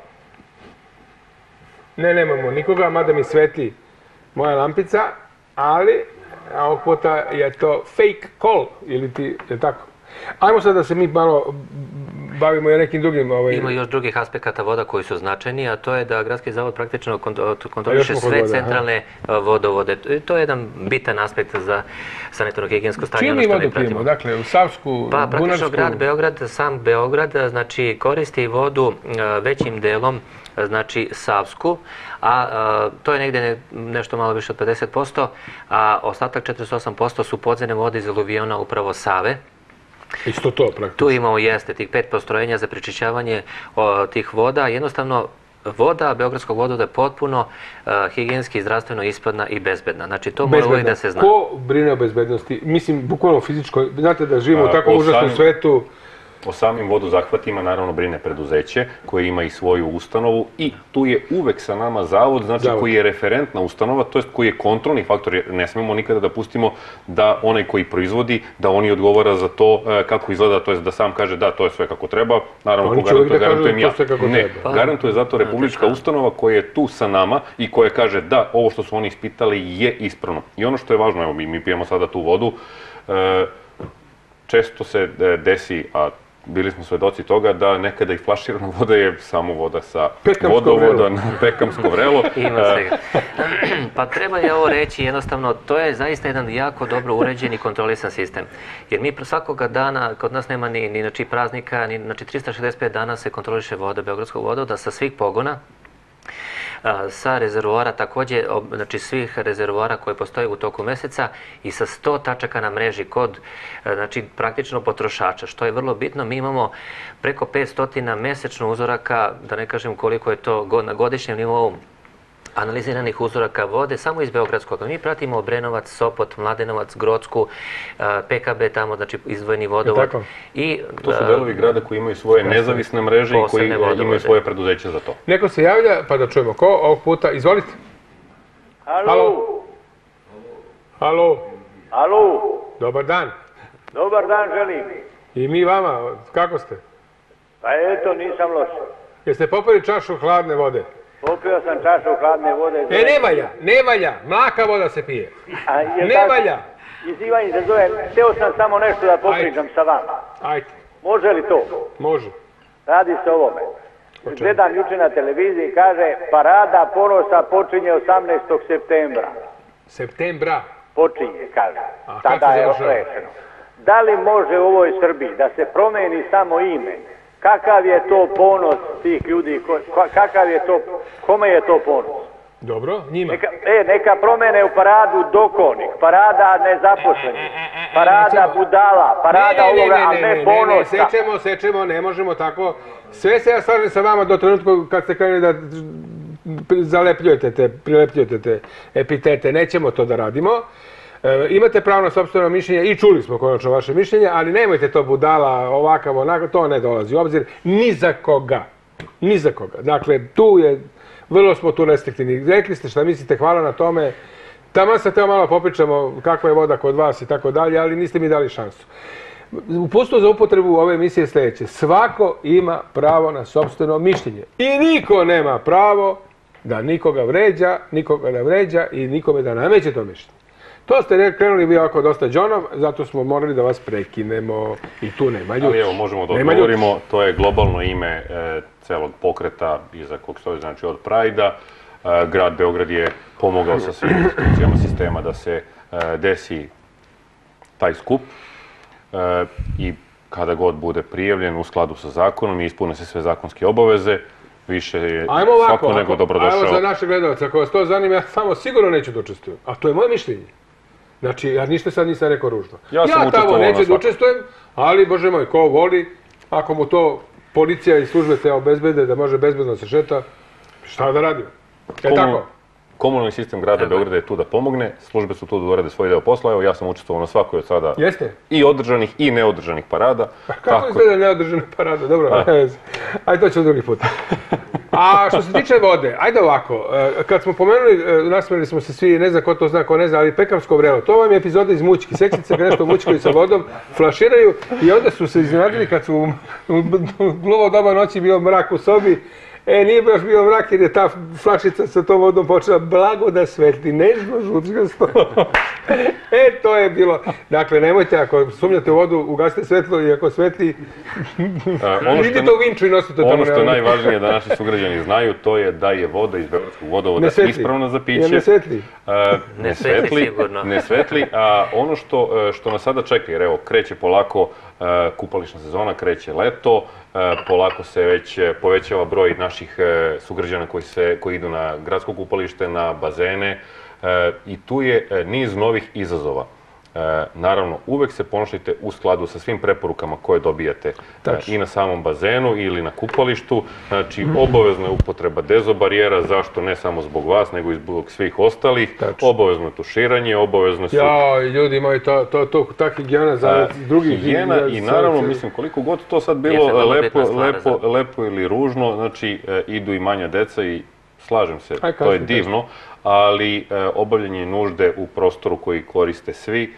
Ne, nemamo nikoga, mada mi svetli moja lampica, ali ovog puta je to fake call, ili ti, je tako? Ajmo sad da se mi malo bavimo i nekim drugim... Ima još drugih aspekata voda koji su značajni, a to je da Gradski zavod praktično kontroliše sve centralne vodovode. To je jedan bitan aspekt za sanitarno-higijensko stanje. Čiju mi vodu pijemo? Dakle, u Savsku, Bunarsku? Pa praktično grad Beograd, sam Beograd, znači koristi vodu većim delom, znači Savsku, a to je negdje nešto malo više od 50%, a ostatak 48% su podzemne vode iz aluviona upravo Save. Isto to praktično. Tu imamo, jeste, tih 5 postrojenja za prečišćavanje tih voda. Jednostavno, voda beogradskog vodovoda je potpuno higijenski i zdravstveno ispravna i bezbedna. Znači, to mora uvijek da se zna. Ko brine o bezbednosti? Mislim, bukvalno fizičko. Znate da živimo u takvom užasnom svetu. O samim vodozahvatima naravno brine preduzeće koje ima i svoju ustanovu i tu je uvek sa nama zavod, znači koji je referentna ustanova, to jest koji je kontrolni faktor, jer ne smemo nikada da pustimo da onaj koji proizvodi, da oni odgovara za to kako izgleda, to jest da sam kaže da, to je sve kako treba, naravno ko garantuje, garantujem ja. Ne, garantuje zato republička ustanova koja je tu sa nama i koja kaže da, ovo što su oni ispitali je ispravno. I ono što je važno, evo mi pijemo sada tu vodu, često se desi, a bili smo svedoci toga da nekada i flaširana voda je samo voda sa vodovoda na pekamsko vrelo. Ima svega. Pa treba je ovo reći, jednostavno, to je zaista jedan jako dobro uređen i kontrolisan sistem. Jer mi svakoga dana, kod nas nema ni praznika, ni 365 dana se kontroliše voda beogradskog vodovoda sa svih pogona, sa rezervoara također, znači svih rezervoara koje postoje u toku meseca i sa 100 tačaka na mreži kod, znači praktično potrošača, što je vrlo bitno. Mi imamo preko 500 mesečno uzoraka, da ne kažem koliko je to na godišnjem nivou, analiziranih uzoraka vode samo iz Beogradskog. Mi pratimo Obrenovac, Sopot, Mladenovac, Grocku, PKB tamo, znači izdvojeni vodovod. To su delovi grada koji imaju svoje nezavisne mreže i koji imaju svoje preduzeće za to. Neko se javlja, pa da čujemo ko ovog puta. Izvolite. Halo. Halo. Halo. Dobar dan. Dobar dan želim. I mi vama, kako ste? Pa eto, nisam loš. Jeste popili čašu hladne vode? Popio sam čašu hladne vode. Ne valja, mlaka voda se pije. Ne valja. Izivanje se zove, hteo sam samo nešto da popričam sa vama. Ajde. Može li to? Može. Radi se o ovome. Gledam juče na televiziji, kaže, parada ponosa počinje 18. septembra. Septembra? Počinje, kaže. Tada je rešeno. Da li može u ovoj Srbiji da se promeni samo ime? Kakav je to ponos tih ljudi, kakav je to, kome je to ponos? Dobro, njima. Neka promene u paradu dokonik, parada nezaposlenih, parada budala, parada ovoga, a ne ponosa. Sečemo, ne možemo tako. Sve se ja slažem sa vama do trenutku kad ste krenuli da prilepljujete te epitete. Nećemo to da radimo. Imate pravo na sopstveno mišljenje i čuli smo konačno vaše mišljenje, ali nemojte to budala, ovakav, onako, to ne dolazi u obzir ni za koga. Ni za koga. Dakle, tu je, vrlo smo tu restriktivni. Rekli ste šta mislite, hvala na tome. Tamo se teo malo popričamo kakva je voda kod vas i tako dalje, ali niste mi dali šansu. Uputstvo za upotrebu ove emisije je sljedeće. Svako ima pravo na sopstveno mišljenje. I niko nema pravo da nikoga vređa, nikoga ne vređa i nikome da nameće to mišljenje. To ste krenuli vi ovako dosta džonom, zato smo morali da vas prekinemo i tu nema ljudi. Ali evo, možemo da odgovorimo, to je globalno ime celog pokreta iza kog stoji, znači od Prajda. Grad Beograd je pomogao sa svim institucijama sistema da se desi taj skup i kada god bude prijavljen u skladu sa zakonom i ispune se sve zakonske obaveze, više je svako nego dobrodošao. Ajmo za naše gledalce, ako vas to zanima, ja samo sigurno neću da učestvujem, a to je moje mišljenje. Znači, ja ništa sad nisam rekao ružno. Ja tamo neću da učestvujem, ali, Bože moj, ko voli, ako mu to policija i službe te obezbede da može bezbedno se šeta, šta da radimo? Je tako? Komunalni sistem grada Beograda je tu da pomogne, službe su tu da urade svoj deo posla, evo ja sam učestvovao na svakoj od sada i održanih i neodržanih parada. Kako izgleda neodržana parada? Dobro, ajde to ćemo drugi put. A što se tiče vode, ajde ovako, kad smo pomenuli, nasmijeli smo se svi, ne znam ko to zna, ko ne zna, ali pekavsko vrelo, to vam je epizoda iz Mućki, sećate se kad nešto mućkaju sa vodom, flaširaju i onda su se iznenadili kad su u gluvo doba noći bio mrak u sobi. Nije baš bio mrak jer je ta flašica sa tom vodom počela blago da svetli, nežno žučkasto. To je bilo. Dakle, nemojte, ako sumnjate u vodu, ugasite svetlo i ako svetli, idite u Vinču i nosite to. Ono što je najvažnije da naši sugrađani znaju, to je da je voda iz Beogradskog vodovoda ispravna za piće. Ne svetli? Ne svetli, sigurno. Ne svetli, a ono što nas sada čeka, jer evo, kreće polako kupališna sezona, kreće leto, polako se već povećava broj naših sugrađana koji idu na gradsko kupalište, na bazene i tu je niz novih izazova. Naravno, uvek se ponašajte u skladu sa svim preporukama koje dobijate i na samom bazenu ili na kupalištu. Znači, obavezna je upotreba dezobarijera, zašto ne samo zbog vas, nego i zbog svih ostalih. Obavezno je tuširanje, obavezno su... Ljudi imaju ta higijena za drugih... Higijena i naravno, mislim, koliko god to sad bilo lepo ili ružno, znači, idu i manja deca i slažem se, to je divno, ali obavljanje nužde u prostoru koji koriste svi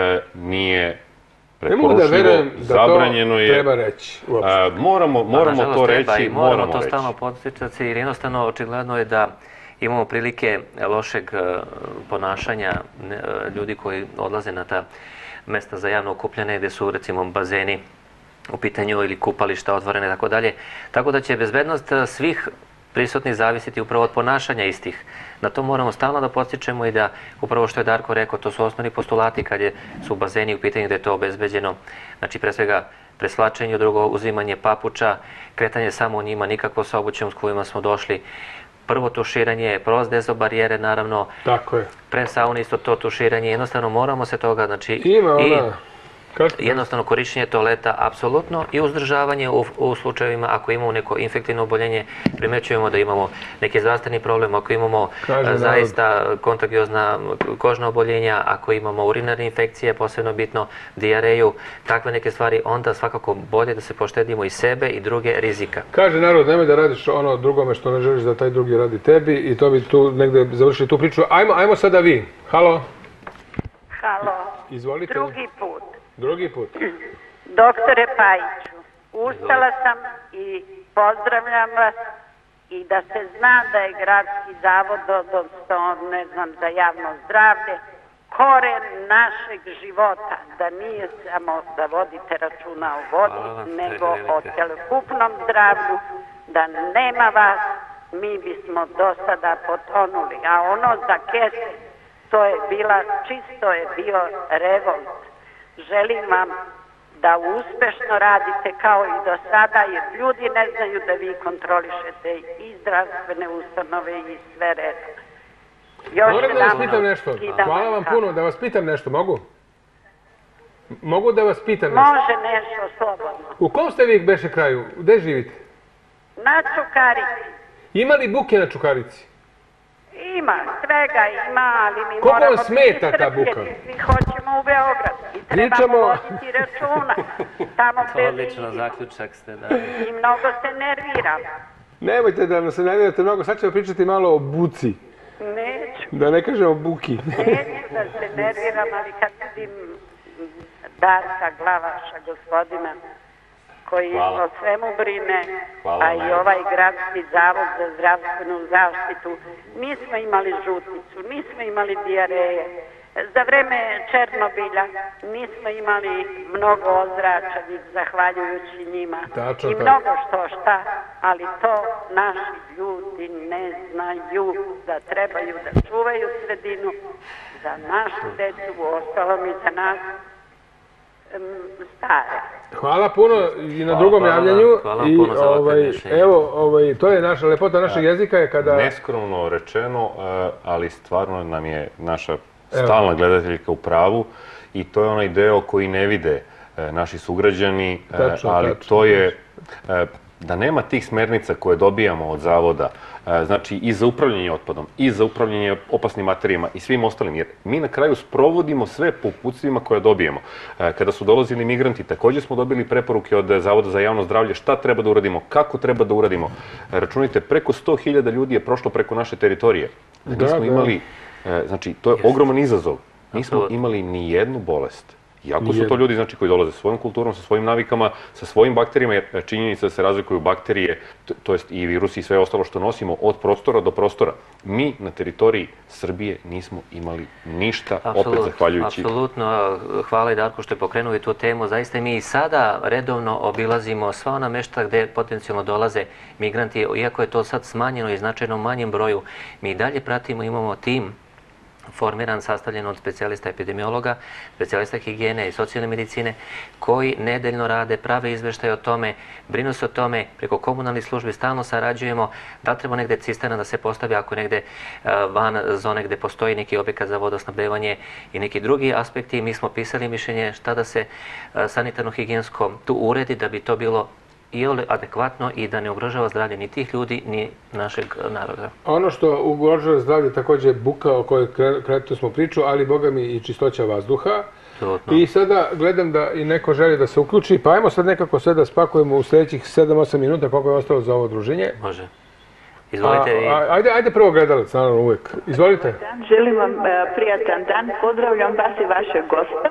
nije preporučljivo, zabranjeno je. Treba reći. Moramo to reći, moramo to stalno podsjećati, jer jednostavno očigledno je da imamo prilike lošeg ponašanja ljudi koji odlaze na ta mesta za javno okupljanje, gde su recimo bazeni u pitanju ili kupališta otvorene i tako dalje. Tako da će bezbednost svih prisutni zavisiti upravo od ponašanja istih. Na to moramo stalno da podsjećamo i da, upravo što je Darko rekao, to su osnovni postulati kad su bazeni u pitanju da je to obezbeđeno. Znači, pre svega, preslačenje, drugo, uzimanje papuča, kretanje samo u njima, nikako sa obućem s kojima smo došli. Prvo tuširanje, prost dezobarijere, naravno. Tako je. Pre saune isto to tuširanje, jednostavno moramo se toga, znači... Ima ona... Jednostavno korišćenje toaleta, apsolutno, i uzdržavanje u slučajevima ako imamo neko infektivno oboljenje, primećujemo da imamo neki zdravstveni problem, ako imamo zaista kontagiozna kožna oboljenja, ako imamo urinarne infekcije, posebno bitno, dijareju, takve neke stvari, onda svakako bolje da se poštedimo i sebe i druge rizika. Kaže narod, nemoj da radiš ono drugome što ne želiš da taj drugi radi tebi i to bi tu negde završili tu priču. Ajmo sada vi. Halo? Halo. Izvolite. Drugi put. Drugi put. Doktore Pajiću, ustala sam i pozdravljam vas i da se zna da je Gradski zavod, odnosno, ne znam, za javno zdravlje, koren našeg života, da nije samo da vodite računa o vodi, nego o celokupnom zdravlju, da nema vas, mi bismo do sada potonuli. A ono za kese, to je bio revolt. Želim vam da uspešno radite kao i do sada, jer ljudi ne znaju da vi kontrolišete i zdravstvene ustanove i sve redom. Moram da vas pitam nešto. Hvala vam puno. Da vas pitam nešto, mogu? Mogu da vas pitam nešto? Može nešto, slobodno. U kom ste vi beše kraju? Gde živite? Na Čukarici. Ima li buke na Čukarici? Ima, svega ima, ali mi moramo... Koliko vam smeta ta buka? Svi hoćemo u Beograd i trebamo voditi računa. To je odlično zaključak ste, da. I mnogo se nerviram. Nemojte da se nervirate mnogo, sad ćemo pričati malo o buci. Neću. Da ne kažem o buki. Neću da se nerviram, ali kad vidim Darka Glavaša, gospodina, koji o svemu brine, a i ovaj Gradski zavod za zdravstvenu zaštitu. Nismo imali žuticu, nismo imali dijareje. Za vreme Černobilja nismo imali mnogo ozračenih, zahvaljujući njima. I mnogo šta, ali to naši ljudi ne znaju, da trebaju da čuvaju sredinu za našu decu, uostalom i za nas stare. Hvala puno i na drugom javljanju. Hvala puno za ovakve mišljenje. Evo, to je naša lepota našeg jezika je kada... Neskromno rečeno, ali stvarno nam je naša stalna gledateljka u pravu i to je onaj deo koji ne vide naši sugrađani, ali to je da nema tih smernica koje dobijamo od zavoda, znači i za upravljanje otpadom, i za upravljanje opasnim materijama i svim ostalim, jer mi na kraju sprovodimo sve po uputstvima koje dobijemo. Kada su dolazili migranti, također smo dobili preporuke od Zavoda za javno zdravlje šta treba da uradimo, kako treba da uradimo. Računajte, preko 100.000 ljudi je prošlo preko naše teritorije. Nismo imali, znači, to je ogroman izazov. Nismo imali ni jednu bolest. Iako su to ljudi koji dolaze sa svojom kulturom, sa svojim navikama, sa svojim bakterijama, jer činjenica da se razlikuju bakterije, to jest i virusi i sve ostalo što nosimo od prostora do prostora. Mi na teritoriji Srbije nismo imali ništa, opet zahvaljujući... Apsolutno, hvala i Darko što je pokrenuli tu temu. Zaista mi i sada redovno obilazimo sva ona mesta gde potencijalno dolaze migranti, iako je to sad smanjeno i značajno manjem broju, mi i dalje pratimo, imamo tim formiran, sastavljen od specijalista epidemiologa, specijalista higijene i socijalne medicine, koji nedeljno rade, prave izveštaje o tome, brinu se o tome, preko komunalnih službi stalno sarađujemo, da treba negde cisterna da se postavi ako negde van zone gde postoji neki objekat za vodosnabdevanje i neki drugi aspekti. Mi smo pisali mišljenje šta da se sanitarno-higijensko tu uredi da bi to bilo i adekvatno i da ne ugrožava zdravlje ni tih ljudi, ni našeg naroda. Ono što ugrožava zdravlje također je buka o kojoj kratko smo pričali, ali boga mi i čistoća vazduha. I sada gledam da i neko želi da se uključi, pa ajmo sad nekako sve da spakujemo u sljedećih 7-8 minuta koliko je ostalo za ovo druženje. Može. Izvolite vi. Ajde prvo gledalac, naravno uvijek. Izvolite. Želim vam prijatan dan, pozdravljam vas i vašeg gosta.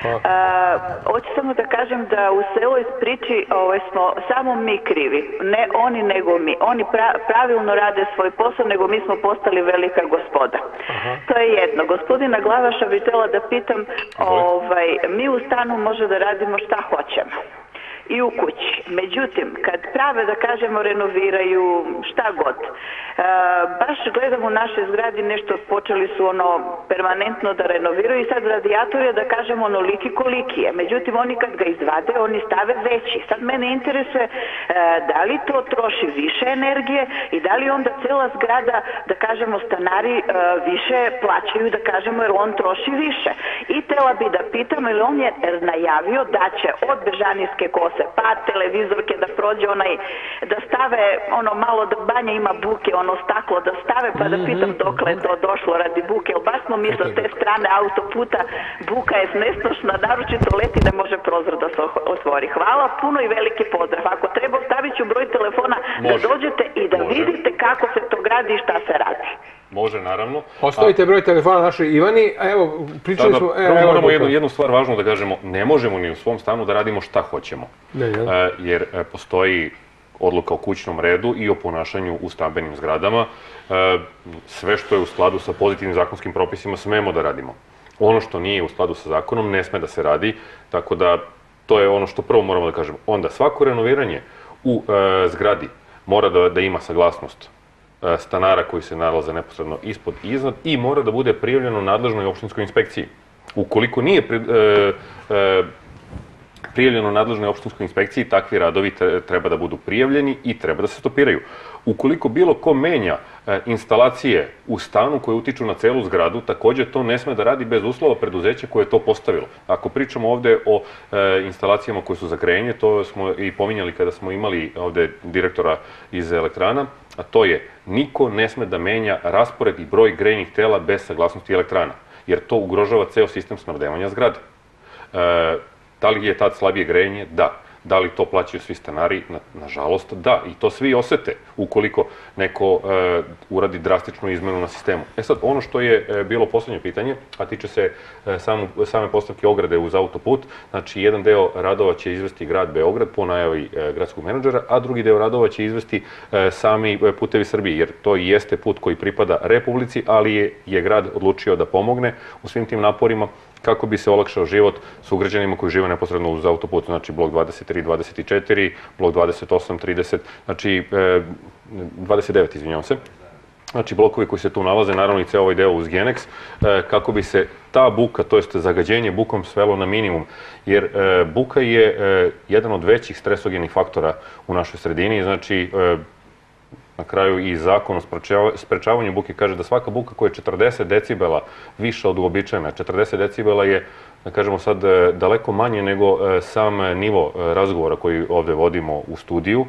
Hoću samo da kažem da u celoj priči smo samo mi krivi, ne oni nego mi. Oni pravilno rade svoj posao, nego mi smo postali velika gospoda. To je jedno. Gospodina Glavaša bih htjela da pitam, mi u stanu može da radimo šta hoćemo. I u kući. Međutim, kad prave, da kažemo, renoviraju šta god, baš gledam u našoj zgradi nešto, počeli su permanentno da renoviraju i sad radijator je, da kažemo, onoliki koliki je. Međutim, oni kad ga izvade, oni stave veći. Sad mene interesuje da li to troši više energije i da li onda cela zgrada, da kažemo, stanari više plaćaju, da kažemo, jer on troši više. I tela bi da pitam, jer on je najavio da će od Bežanijske kose pa televizorke da prođe da stave malo da banja ima buke, staklo da stave, pa da pitam dokle je to došlo radi buke, jer baš smo mi sa te strane autoputa, buka je nesnošna, naročito leti ne može prozor da se otvori. Hvala, puno i veliki pozdrav. Ako treba, stavit ću broj telefona da dođete i da vidite kako se to gradi i šta se radi. Može, naravno. Ostavite broj telefona našoj Ivani, a evo, pričali smo... Moramo jednu stvar važno da kažemo, ne možemo ni u svom stanu da radimo šta hoćemo. Jer postoji odluka o kućnom redu i o ponašanju u stambenim zgradama. Sve što je u skladu sa pozitivnim zakonskim propisima smemo da radimo. Ono što nije u skladu sa zakonom ne sme da se radi, tako da to je ono što prvo moramo da kažemo. Onda svako renoviranje u zgradi mora da ima saglasnost stanara koji se nalaze neposredno ispod i iznad i mora da bude prijavljeno nadležnoj opštinskoj inspekciji. Ukoliko nije prijavljeno nadležnoj opštinskoj inspekciji, takvi radovi treba da budu prijavljeni i treba da se stopiraju. Ukoliko bilo ko menja instalacije u stanu koje utiču na celu zgradu, također to ne sme da radi bez uslova preduzeća koje je to postavilo. Ako pričamo ovde o instalacijama koje su za grejanje, to smo i pominjali kada smo imali ovde direktora iz elektrana, a to je niko ne sme da menja raspored i broj grejnih tela bez saglasnosti elektrana, jer to ugrožava ceo sistem snabdevanja zgrade. Da li je tad slabije grejanje? Da. Da li to plaćaju svi stanari? Nažalost, da. I to svi osete ukoliko neko uradi drastičnu izmenu na sistemu. Sad, ono što je bilo poslednje pitanje, a tiče se same postavke ograde uz autoput, znači jedan deo radova će izvesti grad Beograd po najavi gradskog menadžera, a drugi deo radova će izvesti sami Putevi Srbije, jer to i jeste put koji pripada Republici, ali je grad odlučio da pomogne u svim tim naporima kako bi se olakšao život sugrađanima koji žive neposredno uz autoput, znači blok 23, 24, blok 28, 30, znači 29, izvinjavam se. Znači blokovi koji se tu nalaze, naravno i ceo ovaj deo uz Genex, kako bi se ta buka, to jest zagađenje bukom svelo na minimum, jer buka je jedan od većih stresogenih faktora u našoj sredini, znači na kraju i zakon o sprečavanju buke kaže da svaka buka koja je 40 decibela više od uobičajena. 40 decibela je, da kažemo sad, daleko manje nego sam nivo razgovora koji ovde vodimo u studiju.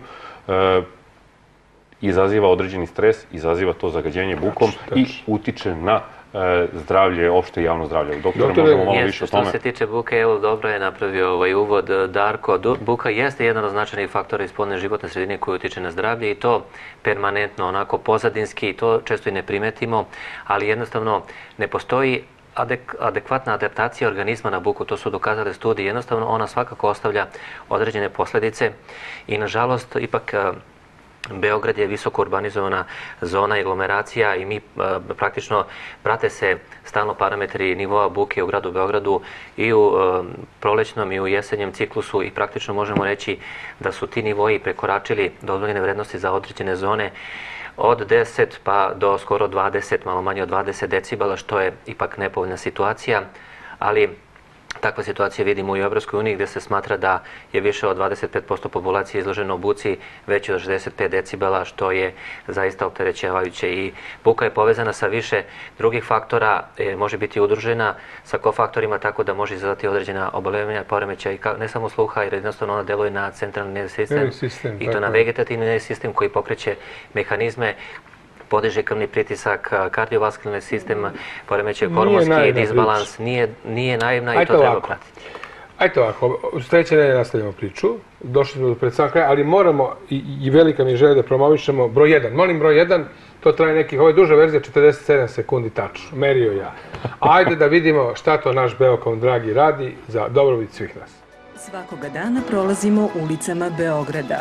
izaziva određeni stres, izaziva to zagađenje bukom i utiče na zdravlje, opšte javno zdravlje. Doktore, možemo malo više o tome. Što se tiče buke, evo dobro je napravio ovaj uvod Darko. Buka jeste jedan od značajnih faktora iz spoljne životne sredine koji utiče na zdravlje i to permanentno, onako pozadinski, to često i ne primetimo, ali jednostavno ne postoji adekvatna adaptacija organizma na buku, to su dokazale studije, jednostavno ona svakako ostavlja određene posledice i nažalost ipak Beograd je visoko urbanizovana zona i aglomeracija i mi praktično prate se stalno parametri nivoa buke u gradu Beogradu i u prolećnom i u jesenjem ciklusu i praktično možemo reći da su ti nivoji prekoračili dozvoljene vrednosti za određene zone od 10 pa do skoro 20, malo manje od 20 decibela, što je ipak nepovoljna situacija, ali takva situacija vidimo u Evropskoj uniji gdje se smatra da je više od 25% populacije izloženo buci veći od 65 decibela, što je zaista opterećavajuće i buka je povezana sa više drugih faktora, može biti udružena sa kofaktorima tako da može izazvati određena oboljenja, poremećaja, ne samo sluha, jer jednostavno ona deluje na centralni nervni sistem i to na vegetativni nervni sistem koji pokreće mehanizme, podiže krvni pritisak, kardiovaskularni sistem, poremećaj hormonski disbalans, nije naivna i to treba pratiti. Ajde ovako, u sljedeće nedelje nastavljamo priču, došli smo do pred sam kraj, ali moramo, i velika mi želja da promovišemo broj 1. Molim broj 1, to traje nekih, ovo je duža verzija, 47 sekundi tačno, merio ja. Ajde da vidimo šta to naš Beokom dragi radi za dobrobit svih nas. Svakoga dana prolazimo ulicama Beograda.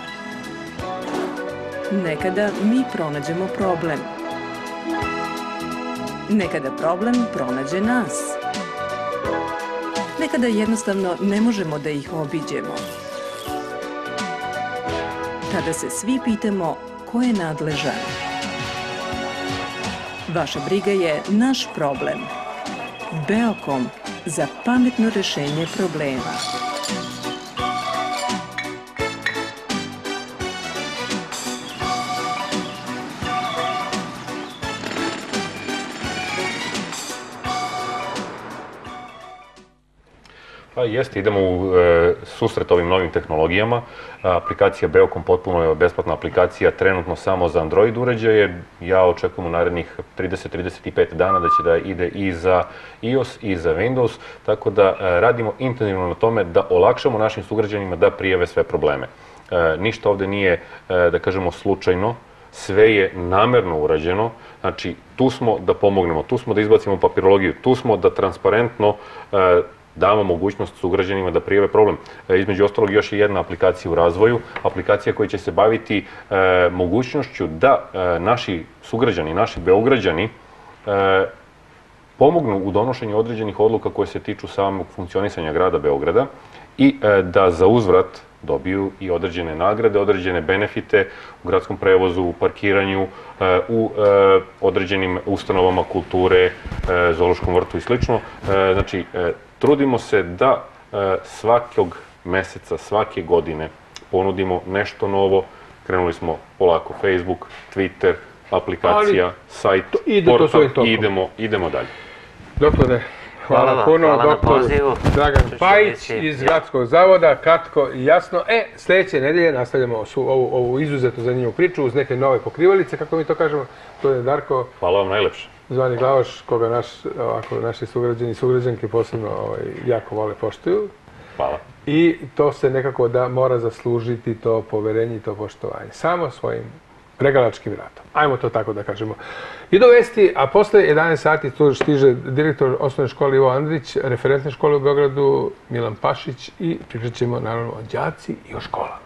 Nekada mi pronađemo problem. Nekada problem pronađe nas. Nekada jednostavno ne možemo da ih obiđemo. Tada se svi pitamo ko je nadležan. Vaša briga je naš problem. Beokom za pametno rešenje problema. Pa jeste, idemo u susret ovim novim tehnologijama. Aplikacija Beokom potpuno je besplatna aplikacija, trenutno samo za Android uređaje. Ja očekujem u narednih 30-35 dana da će da ide i za iOS i za Windows, tako da radimo intenzivno na tome da olakšamo našim sugrađanima da prijave sve probleme. Ništa ovde nije, da kažemo, slučajno, sve je namerno urađeno, znači tu smo da pomognemo, tu smo da izbacimo papirologiju, tu smo da transparentno damo mogućnost sugrađanima da prijave problem. Između ostalog, još je jedna aplikacija u razvoju, aplikacija koja će se baviti mogućnošću da naši sugrađani, naši Beograđani pomognu u donošenju određenih odluka koje se tiču samog funkcionisanja grada Beograda i da za uzvrat dobiju i određene nagrade, određene benefite u gradskom prevozu, u parkiranju, u određenim ustanovama kulture, zoološkom vrtu i sl. Znači, trudimo se da svakog meseca, svake godine ponudimo nešto novo. Krenuli smo polako Facebook, Twitter, aplikacija, sajt, portal i idemo dalje. Doktore, hvala puno, doktor Dragan Pajić iz Gradskog zavoda, kratko i jasno. Sljedeće nedelje nastavljamo ovu izuzetno zanimljivu priču uz neke nove pokrivalice, kako mi to kažemo. To je Darko. Hvala vam najlepše. Zvani Glavaš, koga naši sugrađani i sugrađanke posebno jako vole, poštuju. Hvala. I to se nekako da mora zaslužiti to poverenje i to poštovanje. Samo svojim pregalačkim ratom. Ajmo to tako da kažemo. Idu vesti, a posle 11 sati tu stiže direktor osnovne škole Ivo Andrić, referentne škole u Beogradu Milan Pašić i pričat ćemo naravno o đaci i o školama.